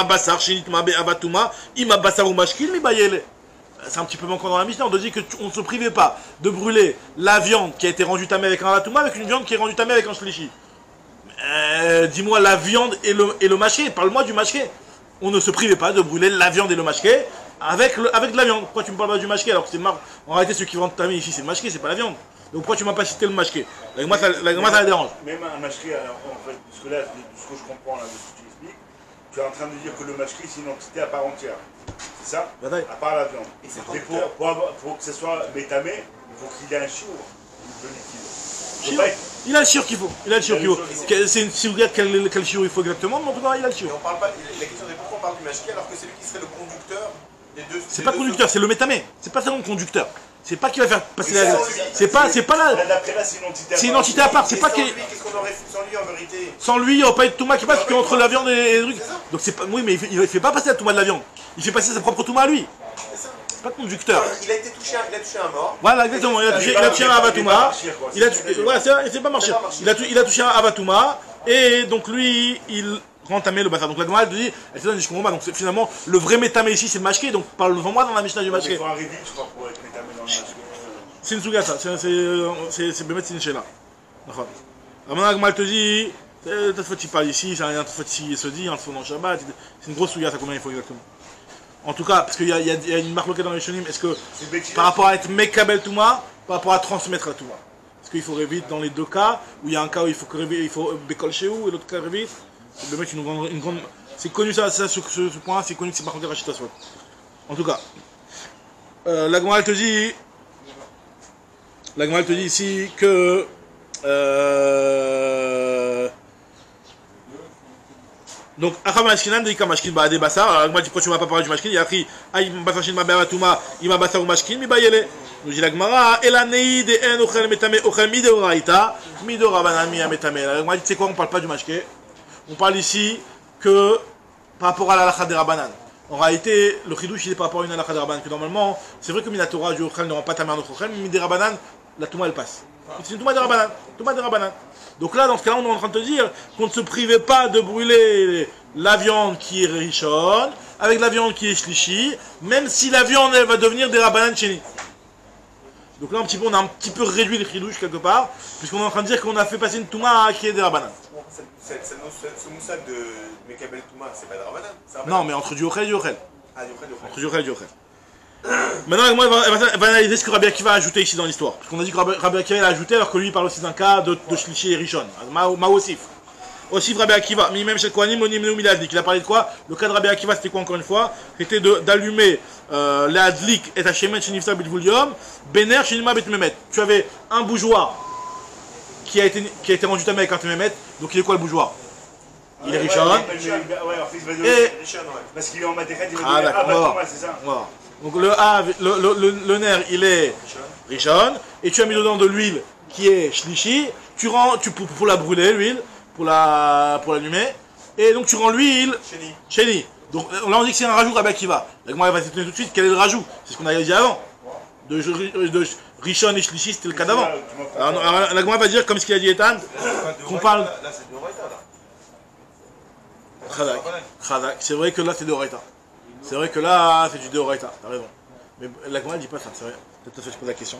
c'est un petit peu manquant dans la Mishnah, on te dit qu'on ne se privait pas de brûler la viande qui a été rendue tamée avec un latouma avec une viande qui est rendue tamée avec un shlishi. Euh, dis-moi la viande et le, et le mashké, parle-moi du mashké. On ne se privait pas de brûler la viande et le mashké avec, le, avec de la viande. Pourquoi tu me parles pas du mashké alors que c'est mar... En réalité, ceux qui vendent tamé ici, c'est le mashké, c'est pas la viande. Donc pourquoi tu m'as pas cité le mashké? La Gemara, ça, la, Gemara, ça la dérange. Même un mashké, en fait, parce que là, de ce que je comprends là, de ce que tu expliques, tu es en train de dire que le mashké, c'est une entité à part entière. C'est ça? Bataille. À part la viande. Et c'est Et pour, pour, avoir- pour que ce soit métamé, il faut qu'il ait un chiour de liquide. Il Chiour. faut pas être- Il a le chiur qu'il faut. Il a le chiur qu'il faut. Que- C'est une- si vous regardez quel, quel chiur il faut exactement, mais en tout cas, il a le Et chiur. on parle pas, la question c'est pourquoi on parle du mashké alors que c'est lui qui serait le conducteur des deux. C'est des pas deux conducteur, c'est le métamé. C'est pas seulement le conducteur. C'est pas qui va faire passer Mais la. sans lui. C'est pas, c'est pas Là, la. d'après là, c'est une entité à C'est une part. entité à part. C'est Et pas sans qu'il. lui, qu'est-ce qu'on aurait fait sans lui en vérité? Sans lui, il n'y aurait pas eu de touma qui passe, parce qu'entre la viande et les trucs. C'est ça. Donc c'est pas. Oui, mais il fait, il fait pas passer la touma de la viande. Il fait passer sa propre touma à lui. C'est ça. C'est pas conducteur. Il a été touché, à- il a touché un mort. Voilà, exactement. Il a touché, il a touché un Avatouma. Il a touché. Voilà, c'est c'est pas marché. Il a, tou- il a touché un Avatouma. Et donc lui, il rend tamé le bazar. Donc la Gemara elle te dit, elle te donne, je comprends pas. Donc c'est- finalement, le vrai métamé ici, c'est le mashké. Donc parle devant moi dans la Mishnah du Il mashké. faut un révit, je crois, pour être métamé dans le mashké. C'est une souga ça. C'est c'est c'est Bémet Sinchela. D'accord. Alors maintenant la Gemara elle te dit, euh, t'as fait il parle ici, c'est un fait il se dit, un fait dans le Shabbat. C'est une grosse souga ça. Combien il faut exactement? En tout cas, parce qu'il y, a- il y a- il y a une marque locale dans les Shonim, est-ce que C'est Betty. par rapport à être Mekabel Touma, par rapport à transmettre la Touma, parce qu'il faut révite dans les deux cas, où il y a un cas où il faut que révite, il faut Bekol chez où, et l'autre cas révite, le mec une grande, une grande, c'est connu ça, ça sur ce, ce point, c'est connu que c'est marqué Rachita Swat. En tout cas, euh, la Gemara elle te dit, la Gemara elle te dit ici que euh, donc, Acham Mashkinan, Deika Mashkin, Ba Ade Bassar. Alors, moi, pourquoi tu m'as pas parlé du Mashkin? Il y a écrit, Ah, il m'a Basachin, ma Beatouma, il m'a Bassar ou Mashkin, mi Bayele. Nous dit la Gemara, Elanei de En Ochel Metame, Ochel Mide Oraita, Mide Rabanan, Mi Metame. La Gemara dit, tu sais quoi, on parle pas du Mashké. On parle ici que par rapport à la Lacha des Rabanan. En réalité, le Chidouche, il est par rapport à une Lacha des Rabanan. Que normalement, c'est vrai que Minatora du Ochel ne rend pas ta mère notre Ochel, mais Mide Rabanan, la Touma elle passe. C'est une Touma de Rabanan. Touma de Rabanan. Donc là, dans ce cas-là, on est en train de te dire qu'on ne se privait pas de brûler la viande qui est Rishon, avec la viande qui est Shlishi, même si la viande, elle va devenir des Rabanan Cheni. Donc là, un petit peu, on a un petit peu réduit le Chidouche quelque part, puisqu'on est en train de dire qu'on a fait passer une Touma qui est des Rabanan. Ce moussad de Mekabel Touma, c'est pas de Ramadan. Non, mais entre du Ochel et du Ochel. Ah, du Ochel, du Ochel. Entre du Ochel et du Ochel. Maintenant, moi, elle va, elle va- elle va analyser ce que Rabbi Akiva a ajouté ici dans l'histoire. Parce qu'on a dit que Rabbi, Rabbi Akiva l'a ajouté, alors que lui il parle aussi d'un cas de, de Shlishi et Rishon. Ma, ma Osif. Osif Rabbi Akiva. Mais même chez Kohanim, Onim Neum Adlik. Il a parlé de quoi? Le cas de Rabbi Akiva, c'était quoi encore une fois? C'était de- d'allumer euh, la Adlik et ta Shemet Shenifta Bitvulium, Bener Shenima Betmemet. Tu avais un bougeoir qui a été, qui a été rendu tamé avec un Tememet. Donc il est quoi le bougeoir? Il est Rishon. Ouais, ouais, ouais, en fait, il va Et- donner- Rishon, ouais. parce qu'il est en Matéchet, il va Ah, donner d'accord, ah, bah, on va Thomas, c'est ça. Voilà. Donc le A, le, le, le, le nerf, il est Rishon, et tu as mis dedans de l'huile qui est Shlishi, tu rends, tu, pour, pour la brûler, l'huile, pour la pour l'allumer, et donc tu rends l'huile Chéni. Sheni. Donc là on dit que c'est un rajout Rabbi Akiva. La Gemara va s'étonner tout de suite, quel est le rajout? C'est ce qu'on avait dit avant. De, de Rishon et Shlishi, c'était le cas d'avant. Alors, non, alors, la Gemara va dire, comme ce qu'il a dit Ethan, qu'on parle... Là, c'est de Horaïta, là. Khadak. Khadak. C'est vrai que là c'est de Horaïta. C'est vrai que là c'est du de Horaïta, t'as raison. Mais la Gemara dit pas ça, c'est vrai. Peut-être que je pose la question.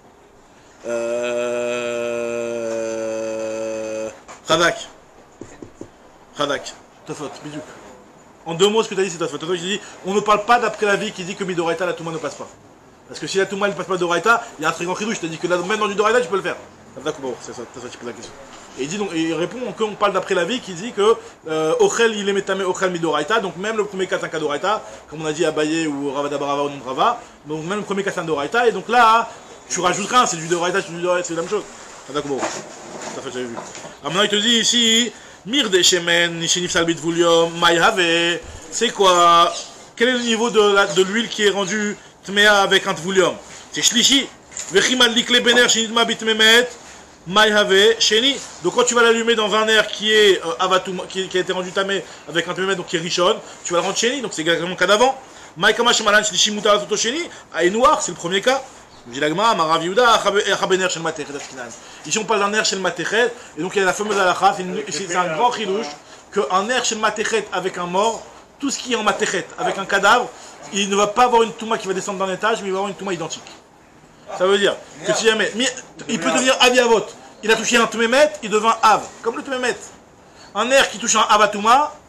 Euh... Khadak. Khadak. Tofot, bisous. En deux mots, ce que tu as dit, c'est Tofot. Tofot, je dis, on ne parle pas d'après la vie qui dit que Midoraïta, la Touma ne passe pas. Parce que si la Touma ne passe pas de Doraïta, il y a un très grand chidouche. Je t'ai dit que là, même dans du Doraïta, tu peux le faire. D'accord, c'est ça, c'est ça, tu poses la question. Et il, dit donc, et il répond qu'on parle d'après la vie qui dit que euh, Ochel il est métamé Ochel Midoraïta, donc même le premier cas c'est un cas Doraïta, comme on a dit à Abaye ou Ravadabarava ou Nombrava, donc même le premier cas c'est un Doraïta, et donc là, tu rajoutes rien, c'est du Doraïta, c'est du Doraïta, c'est la même chose. D'accord, bon, ça fait, j'avais vu. Alors maintenant il te dit ici, Mir de Shemen, Nishinif Salbit Vulium, Maïhave, c'est quoi? Quel est le niveau de, la, de l'huile qui est rendue Tmea avec un Tvulium? C'est Shlishi, Vechimal Likle Bener, Shinitma Bitmemet, Maïhave, Sheni. Donc quand tu vas l'allumer dans un air qui est euh, avatum, qui, qui a été rendu tamé avec un Tmemet, donc qui est Rishon, tu vas le rendre Sheni, donc c'est exactement le cas d'avant. Maïkama Shemalan Shlishi Mutar Toto Sheni, à noir, c'est le premier cas. Dit l'agma, Marav Yehuda, Achabener Shel Matechet Ashkinan. Ici on parle d'un air Shel Matechet, et donc il y a la fameuse halakha, c'est un grand chidouche, qu'un air Shel Matechet avec un mort, tout ce qui est en Matechet avec un cadavre, il ne va pas avoir une touma qui va descendre d'un étage, mais il va avoir une touma identique. Ça veut dire que si jamais, il peut devenir Aviavot, il a touché un Tmemet, il devient Av, comme le Tmemet. Un air qui touche un Avatouma,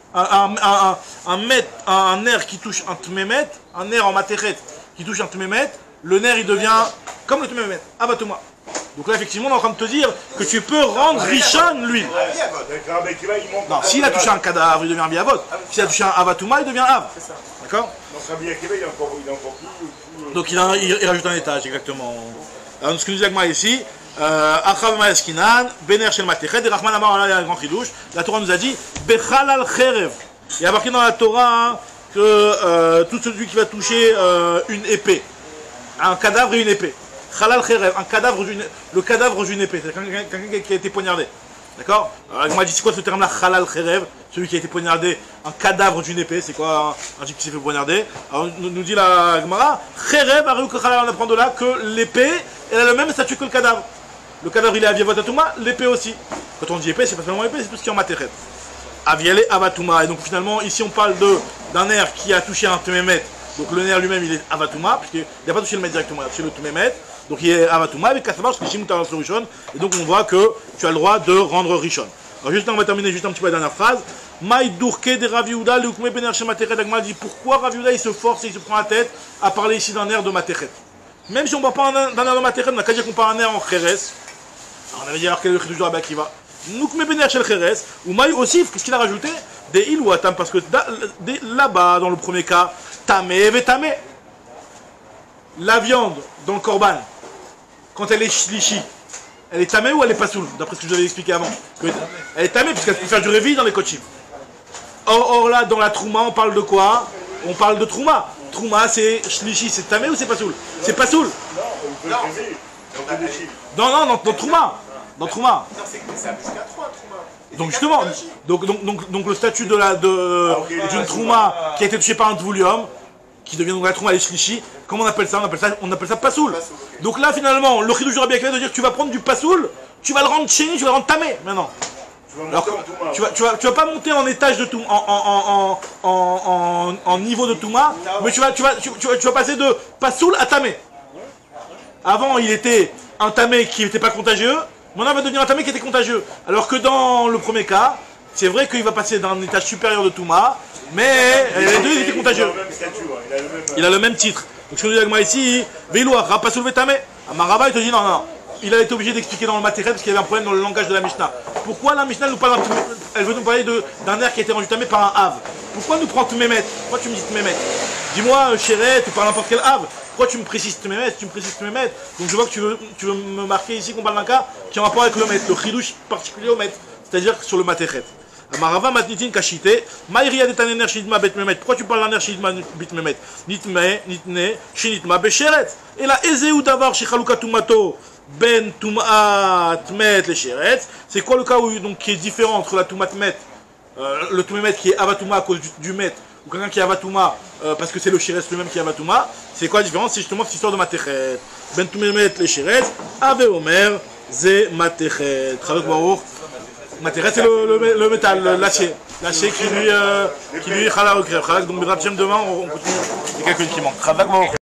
un, un, un, un, mètre, un, un nerf qui touche un tmémet, un nerf en materet qui touche un tmémet, le nerf il devient comme le tmémet, avatuma. Donc là effectivement on est en train de te dire que tu peux rendre Rishon l'huile. Non, s'il a touché un cadavre, il devient un biavot. S'il a touché un avatuma, il devient av. D'accord? Donc Rabbi Akiva, il est encore, il est encore plus, plus... Donc il, a, il, il rajoute un étage, exactement. Alors ce que nous dit Agma ici, Achav Ma'eskinan, Bener Shel Matechet, et Rahman Amar Allah, il y a un grand chidouche. La Torah nous a dit, Bechal al Cherev. Il y a marqué dans la Torah que euh, tout celui qui va toucher euh, une épée, un cadavre et une épée. Chalal Cherev, un cadavre, le cadavre d'une épée, c'est quelqu'un qui a été poignardé. D'accord? Alors Agma dit, c'est quoi ce terme-là, Chalal Cherev? Celui qui a été poignardé, un cadavre d'une épée, c'est quoi un, un type qui s'est fait poignarder? Alors nous, nous dit la Gemara, Cherev, on apprend de là que l'épée, elle a le même statut que le cadavre. Le cadavre il est Aviavot Atuma, l'épée aussi. Quand on dit épée, c'est pas seulement épée, c'est tout ce qui est en materet. Aviale Avatuma. Et donc finalement, ici on parle d'un nerf qui a touché un Tmémet. Donc le nerf lui-même il est Avatuma, puisqu'il n'a pas touché le mètre directement, il a touché le Tmémet. Donc il est Avatuma avec Kassavar, parce que Shimut a Rishon. Et donc on voit que tu as le droit de rendre Rishon. Alors juste on va terminer juste un petit peu la dernière phrase. Maï Dourke de Rav Yehuda, le Ukme Bener Shemateret, Agma dit pourquoi Rav Yehuda il se force et il se prend la tête à parler ici d'un nerf de Materet. Même si on ne parle pas d'un nerf de Materet, on n'a qu'à dire qu'on parle d'un nerf en Kheres. On avait dit alors quel est le chidouche de Rabbi Akiva. Noukme Bener Shel Kheres, ou Maï aussi, qu'est-ce qu'il a rajouté? Des il ou atam, parce que là-bas, dans le premier cas, Tamé ve Tamé. La viande dans le korban, quand elle est shlishi, elle est tamée ou elle est pas soul, d'après ce que je vous avais expliqué avant. Elle est tamée puisqu'elle peut faire du réveil dans les kochim. Or, or là, dans la trouma, on parle de quoi? On parle de trouma. Trouma, c'est shlishi, c'est tamé ou c'est pas soul? C'est pas soul. Non, non, non, dans trouma. Dans trouma. Non, c'est jusqu'à trois, trouma. Donc justement, donc, donc, donc, donc le statut de la de d'une trouma qui a été touchée par un tvoulium, qui devient donc la trouma et shlishi, comment on appelle ça? On appelle ça, on appelle ça pasoul. Okay. Donc là finalement, le chidouche du Rabbi Akiva de dire que tu vas prendre du pasoul, tu vas le rendre chéni, tu vas le rendre tamé maintenant. Tu vas, Alors, tu, vas, tu, vas, tu vas pas monter en étage de touma, en, en, en, en, en, en niveau de touma, mais tu vas, tu, vas, tu, tu, vas, tu vas passer de pasoul à tamé. Avant il était un tamé qui n'était pas contagieux, maintenant il va devenir un tamé qui était contagieux. Alors que dans le premier cas, c'est vrai qu'il va passer d'un étage supérieur de touma, mais les deux ils étaient contagieux. Il a le même titre. Donc ce que nous dit Agma ici, Veiloua, Rapasoul Vetame. Amarava il te dit non, non, il a été obligé d'expliquer dans le matériel parce qu'il y avait un problème dans le langage de la Mishnah. Pourquoi la Mishnah nous parle, elle veut nous parler d'un nerf qui a été rendu tamé par un Hav? Pourquoi nous prend Tmémet? Pourquoi tu me dis Tmémet? Dis-moi, chéret, tu parles n'importe quel Hav. Pourquoi tu me précises Tmémet? Tu me précises Tmémet. Donc je vois que tu veux, tu veux me marquer ici qu'on parle d'un cas qui a un rapport avec le maître, le chidouche particulier au maître, c'est-à-dire sur le matériel. Amarava matnitin kashite, maïria de taner shidma bet memet. Pourquoi tu parles d'un ner shidma bet memet? Nitme, nitne, shinitma besheret. Et là, ezeu davar shechaluka tumato ben tumat met le sheret. C'est quoi le cas où, donc, qui est différent entre la tumat met, euh, le tumet qui est avatuma à cause du, du met, ou quelqu'un qui est avatuma euh, parce que c'est le sheret lui-même qui est avatuma? C'est quoi la différence? C'est justement cette histoire de matechet. Ben tumet le sheret, ave omer, ze matechet. Travaux barour. Materet, c'est le, le, le métal, l'acier. L'acier qui lui, euh, qui lui, chala au crève. Donc, demain, on continue. Il y a quelqu'un qui manque.